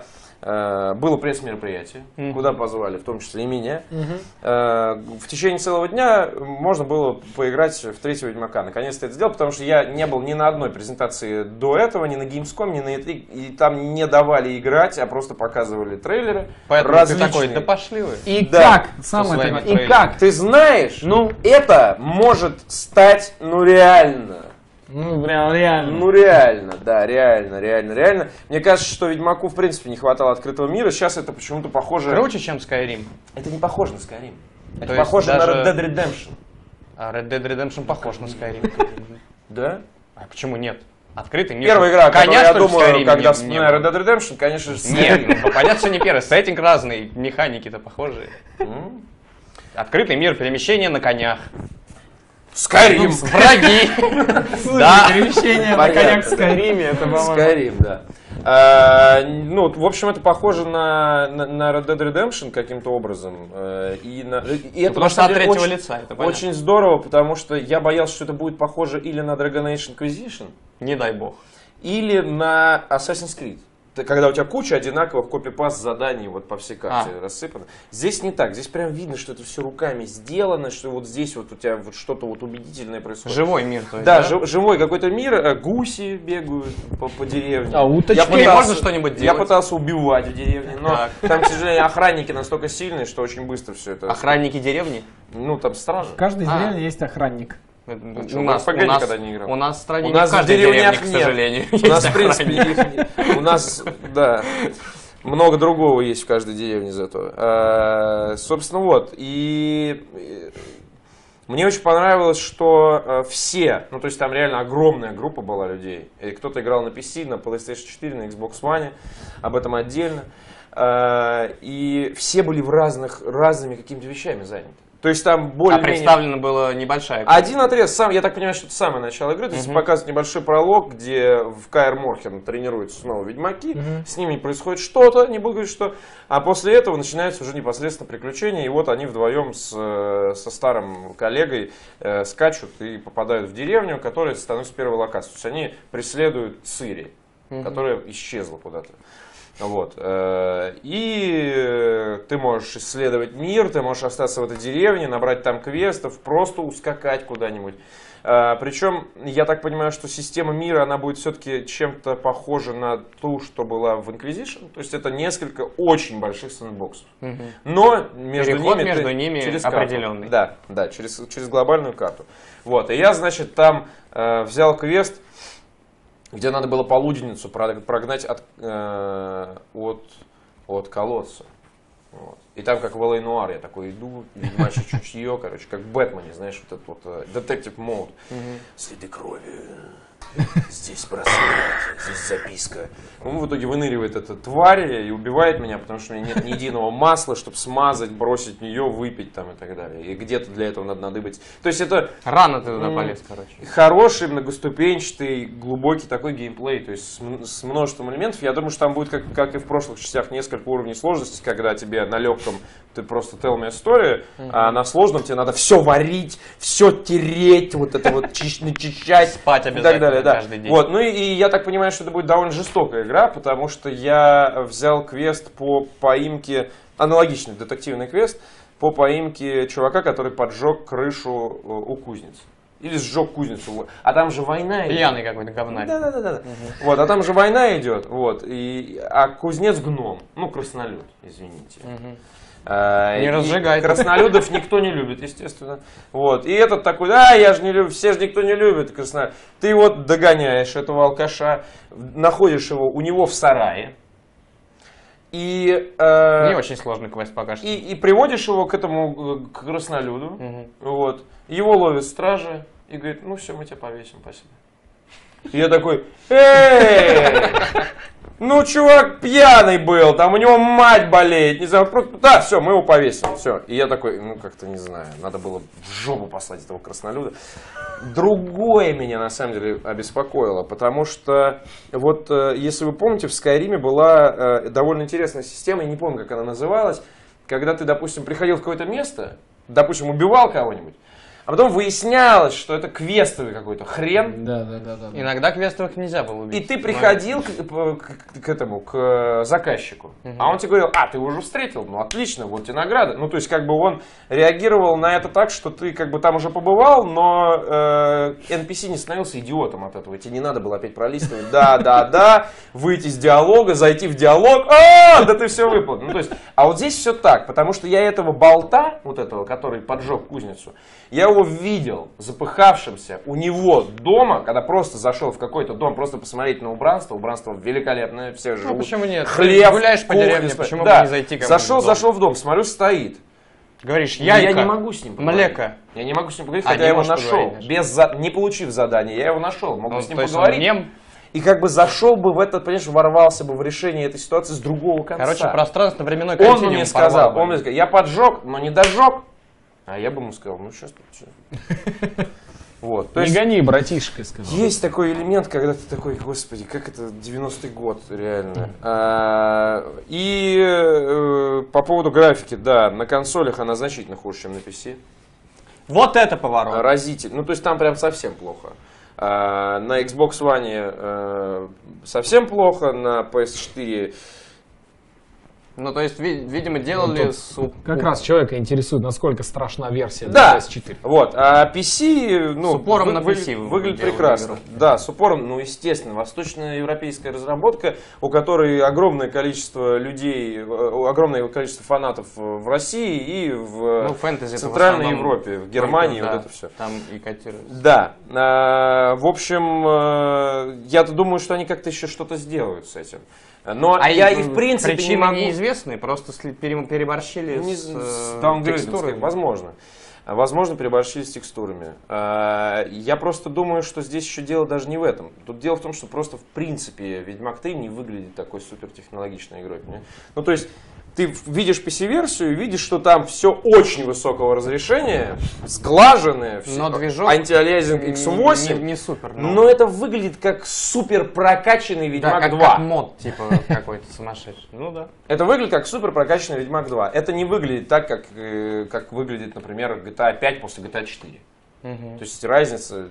S7: было пресс-мероприятие, куда позвали, в том числе и меня. В течение целого дня можно было поиграть в третьего Ведьмака. Наконец-то это сделал, потому что я не был ни на одной презентации до этого, ни на Gamescom, ни на E3, и там не давали играть, а просто показывали трейлеры.
S3: Поэтому
S7: различные.
S3: ты такой, да пошли вы.
S2: И
S7: Да.
S2: как? Самое
S3: своими
S2: такое. И
S3: трейлерами.
S2: как?
S7: Ты знаешь,
S2: Ну?
S7: это может стать, ну реально.
S2: Ну, прям реально.
S7: Ну реально, да, реально. Мне кажется, что Ведьмаку в принципе не хватало открытого мира. Сейчас это почему-то похоже...
S3: Круче, чем Skyrim.
S7: Это не похоже на Skyrim. Это
S3: То есть
S7: похоже на
S3: даже-
S7: Red Dead Redemption.
S3: А Red Dead Redemption похож на Skyrim.
S7: Да?
S3: А почему нет? Открытый мир.
S7: Первая игра, которую
S3: Коня,
S7: я
S3: что ли, в
S7: думаю,
S3: Skyrim
S7: когда
S3: не
S7: вспоминаю
S3: было?
S7: Red Dead Redemption, конечно же,
S3: Нет, ну, понятно, что не первый. Сеттинг разный, механики-то похожие. Открытый мир, перемещение на конях.
S7: Skyrim.
S3: Враги.
S2: Да. Перемещение на
S7: Понятно,
S2: конях в
S7: да.
S2: Скайриме, это, по-моему...
S7: Skyrim, да. Ну, в общем, это похоже на Red Dead Redemption каким-то образом. И это,
S3: Потому
S7: на
S3: что от
S7: самом деле,
S3: третьего
S7: очень,
S3: лица, это понятно.
S7: очень здорово, потому что я боялся, что это будет похоже или на Dragon Age Inquisition,
S3: Не дай бог.
S7: или на Assassin's Creed. Когда у тебя куча одинаковых копипаст заданий вот по всей карте рассыпано. Здесь не так. Здесь прям видно, что это все руками сделано, что вот здесь вот у тебя вот что-то вот убедительное происходит.
S3: Живой мир, то есть.
S7: Да, живой какой-то мир, гуси бегают по деревне.
S2: А уточки?
S3: Можно что-нибудь
S7: Я
S3: делать?
S7: пытался убивать в деревне, но
S3: Так.
S7: там, к сожалению, охранники настолько сильные, что очень быстро все это...
S3: Охранники деревни?
S7: Ну, там стражи.
S2: В каждой деревне есть охранник.
S7: что, в RPG никогда не играл.
S3: У нас в стране
S7: У
S3: не
S7: нас
S3: в каждой
S7: в деревнях
S3: деревне, к
S7: нет.
S3: сожалению.
S7: У нас,
S3: есть
S7: в принципе,
S3: охранник.
S7: их нет. У нас, да, много другого есть в каждой деревне зато. Собственно, вот. И мне очень понравилось, что все, ну то есть там реально огромная группа была людей. И кто-то играл на PC, на PlayStation 4, на Xbox One, об этом отдельно. И все были разными какими-то вещами заняты. То есть там
S3: А
S7: более-менее...
S3: представлена была небольшая.
S7: Один отрез, я так понимаю, что это самое начало игры, то есть показывает небольшой пролог, где в Каэр Морхен тренируются снова ведьмаки, с ними происходит что-то, не буду говорить что, а после этого начинается уже непосредственно приключения, и вот они вдвоем со старым коллегой скачут и попадают в деревню, которая становится первой локацией. То есть они преследуют Цири, которая исчезла куда-то. Вот. И ты можешь исследовать мир, ты можешь остаться в этой деревне, набрать там квестов, просто ускакать куда-нибудь. Причем, я так понимаю, что система мира, она будет все-таки чем-то похожа на ту, что была в Inquisition. То есть это несколько очень больших сэндбоксов. Но между
S3: Переход
S7: ними,
S3: между ними
S7: через карту.
S3: определенный.
S7: Да, через глобальную карту. Вот. И я, значит, там взял квест, где надо было полуденницу прогнать от колодца. Вот. И там, как в Л.А. Нуар, я такой иду, ведьмачье чутье, короче, как в Бэтмене, знаешь, вот этот вот детектив мод. Следы крови. Здесь браслет, здесь записка. Он в итоге выныривает эта тварь и убивает меня, потому что у меня нет ни единого масла, чтобы смазать, бросить в нее, выпить там и так далее. И где-то для этого надо надыбать. То есть это
S3: Рано ты туда полез, короче.
S7: хороший, многоступенчатый, глубокий такой геймплей, то есть с множеством элементов. Я думаю, что там будет, как и в прошлых частях, несколько уровней сложности, когда тебе на легком ты просто tell me a story, а на сложном тебе надо все варить, все тереть, вот это вот начищать.
S3: Спать
S7: И так
S3: обязательно
S7: далее, да.
S3: каждый день.
S7: Вот, ну и я так понимаю, что это будет довольно жестокая игра, потому что я взял квест по поимке, аналогичный детективный квест, по поимке чувака, который поджег крышу у кузницы. Или сжег кузницу. А там же война идет.
S3: Пьяный какой-то говнарь.
S7: Да. Вот, а там же война идет. Вот, а кузнец гном. Ну, краснолюд, извините.
S3: Не разжигай.
S7: Краснолюдов никто не любит, естественно. Вот. И этот такой, я же не люблю, все же никто не любит краснолюд. Ты вот догоняешь этого алкаша, находишь его у него в сарае. И,
S3: Не очень сложный квест пока что.
S7: и приводишь его к этому к краснолюду. Вот. Его ловят стражи и говорит, ну все, мы тебя повесим, спасибо. И я такой, ну, чувак пьяный был, там у него мать болеет, не знаю, просто, да, все, мы его повесим, все. И я такой, ну, как-то, не знаю, надо было в жопу послать этого краснолюда. Другое меня, на самом деле, обеспокоило, потому что, вот, если вы помните, в Скайриме была довольно интересная система, я не помню, как она называлась, когда ты, допустим, приходил в какое-то место, допустим, убивал кого-нибудь, А потом выяснялось, что это квестовый какой-то хрен.
S2: Да.
S3: Иногда квестовых нельзя было убить.
S7: И ты приходил к заказчику, а он тебе говорил, ты уже встретил, ну отлично, вот тебе награда. Ну то есть как бы он реагировал на это так, что ты как бы там уже побывал, но NPC не становился идиотом от этого. Тебе не надо было опять пролистывать, да, выйти из диалога, зайти в диалог, да ты все выполнил. Ну то есть, а вот здесь все так, потому что я этого болта, вот этого, который поджег кузницу, я его видел запыхавшимся у него дома, когда просто зашел в какой-то дом, просто посмотреть на убранство. Убранство великолепное, все живут.
S3: Почему нет?
S7: Хлеб,
S3: Ты гуляешь по деревне, почему бы не зайти ко мне в дом?
S7: Зашел в дом, смотрю, стоит.
S3: Говоришь, яйка,
S7: я не могу с ним поговорить.
S3: млека.
S7: Я не могу с ним поговорить, хотя я его нашел. Не получив задание, я его нашел. Могу с ним поговорить. И как бы зашел бы в этот, понимаешь, ворвался бы в решение этой ситуации с другого конца.
S3: Короче, пространственно-временной континуум.
S7: Он мне сказал, я поджег, но не дожег. А я бы ему сказал, ну сейчас тут вот, то
S2: не
S7: есть,
S2: гони, братишка, сказал.
S7: Есть такой элемент, когда ты такой, господи, как это 90-й год, реально. По поводу графики, да, на консолях она значительно хуже, чем на PC.
S3: Вот это поворот.
S7: Разительно. Ну, то есть там прям совсем плохо. На Xbox One совсем плохо, на PS4...
S3: Ну, то есть, видимо, делали...
S2: Как раз человека интересует, насколько страшна версия
S7: для
S2: PS4.
S7: Вот, а PC, ну,
S3: с упором на PC
S7: выглядит прекрасно. Игру. Да, с упором, ну, естественно, восточноевропейская разработка, у которой огромное количество людей, огромное количество фанатов в России и в Центральной Европе, в Германии, вот это все.
S3: Там и котируется.
S7: Да, в общем, я-то думаю, что они как-то еще что-то сделают с этим. Но я и в принципе
S3: причины
S7: не могу...
S3: неизвестны, просто переборщили с текстурами.
S7: Возможно. Возможно, переборщили с текстурами. Я просто думаю, что здесь еще дело даже не в этом. Тут дело в том, что просто в принципе Ведьмак 3 не выглядит такой супертехнологичной игрой. Ну то есть ты видишь PC-версию, видишь, что там все очень высокого разрешения, сглаженное,
S3: но движок
S7: антиалиасинг X8,
S3: не супер.
S7: Но это выглядит как супер прокачанный Ведьмак 2.
S3: Как мод, типа какой-то сумасшедший. Ну да.
S7: Это выглядит как супер прокачанный Ведьмак 2. Это не выглядит так, как выглядит, например, GTA 5 после GTA 4. То есть разница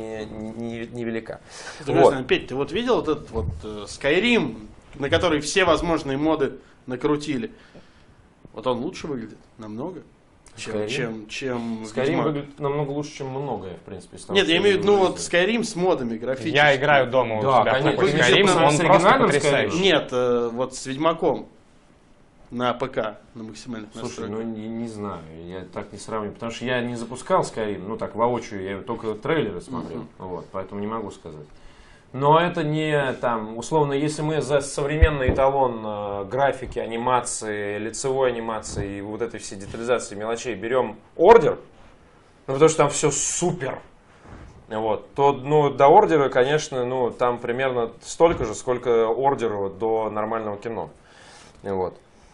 S7: не велика.
S5: Петь, ты вот видел вот этот вот Skyrim, на который все возможные моды накрутили? Вот он лучше выглядит намного, чем
S7: Skyrim выглядит намного лучше, чем многое, в принципе.
S5: Нет, я имею в виду, вот Skyrim с модами графическими.
S3: Я играю дома у тебя.
S7: Skyrim,
S3: он просто потрясающий.
S5: Нет, вот с Ведьмаком на ПК, на максимальных настройках.
S7: Слушай, ну не знаю, я так не сравниваю, потому что я не запускал Skyrim, ну так воочию, я только трейлеры смотрел, вот, поэтому не могу сказать. Но это не там, условно, если мы за современный эталон графики, анимации, лицевой анимации и вот этой всей детализации мелочей берем Ордер, ну потому что там все супер, вот, то ну, до Ордера, конечно, ну там примерно столько же, сколько Ордеру до нормального кино. Вот.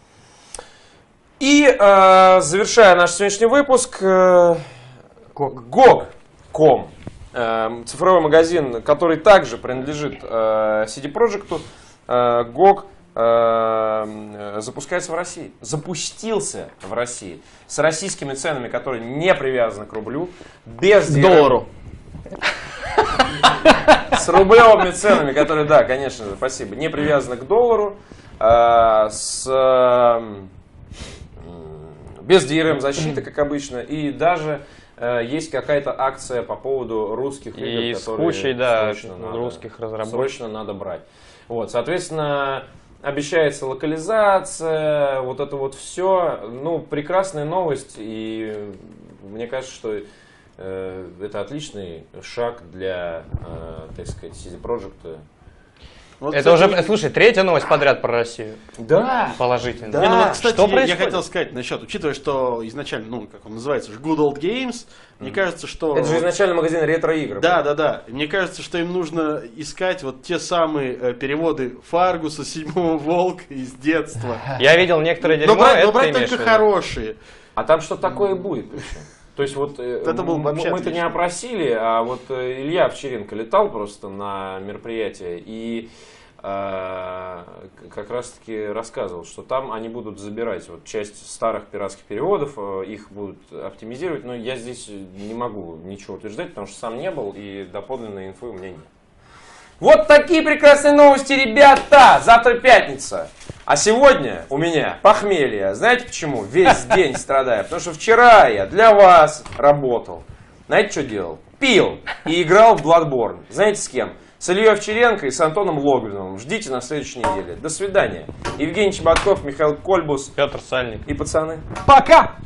S7: И завершая наш сегодняшний выпуск, GOG.com. Цифровой магазин, который также принадлежит CD Projekt, GOG запускается в России. Запустился в России. С российскими ценами, которые не привязаны к рублю. Без
S2: доллару.
S7: С рублевыми ценами, которые, да, конечно, спасибо, не привязаны к доллару. Без DRM защиты, как обычно. И даже есть какая-то акция по поводу русских игр, которые срочно надо брать. Вот, соответственно, обещается локализация, вот это вот все. Ну, прекрасная новость, и мне кажется, что это отличный шаг для, так сказать, CD Projekt.
S3: Вот, это кстати, уже, слушай, третья новость подряд про Россию.
S7: Да.
S3: Положительно.
S5: Да. Не, ну вот, кстати, что я хотел сказать насчет, учитывая, что изначально, ну, как он называется, Good Old Games, мне кажется, что...
S7: Это же изначально магазин ретро-игр.
S5: Да. Мне кажется, что им нужно искать вот те самые переводы Фаргуса, Седьмого Волка из детства.
S3: Я видел некоторые дерьмо,
S5: но брать только хорошие.
S7: А там что-то такое будет причем. То есть вот мы-то не опросили, а вот Илья Овчаренко летал просто на мероприятие, и как раз-таки рассказывал, что там они будут забирать вот часть старых пиратских переводов, их будут оптимизировать, но я здесь не могу ничего утверждать, потому что сам не был и доподлинной инфы у меня нет. Вот такие прекрасные новости, ребята! Завтра пятница. А сегодня у меня похмелье. Знаете почему? Весь день страдаю. Потому что вчера я для вас работал. Знаете, что делал? Пил и играл в Bloodborne. Знаете с кем? С Ильей Овчаренко и с Антоном Логвиновым. Ждите на следующей неделе. До свидания. Евгений Чеботков, Михаил Кольбус,
S3: Петр Сальник
S7: и пацаны.
S2: Пока!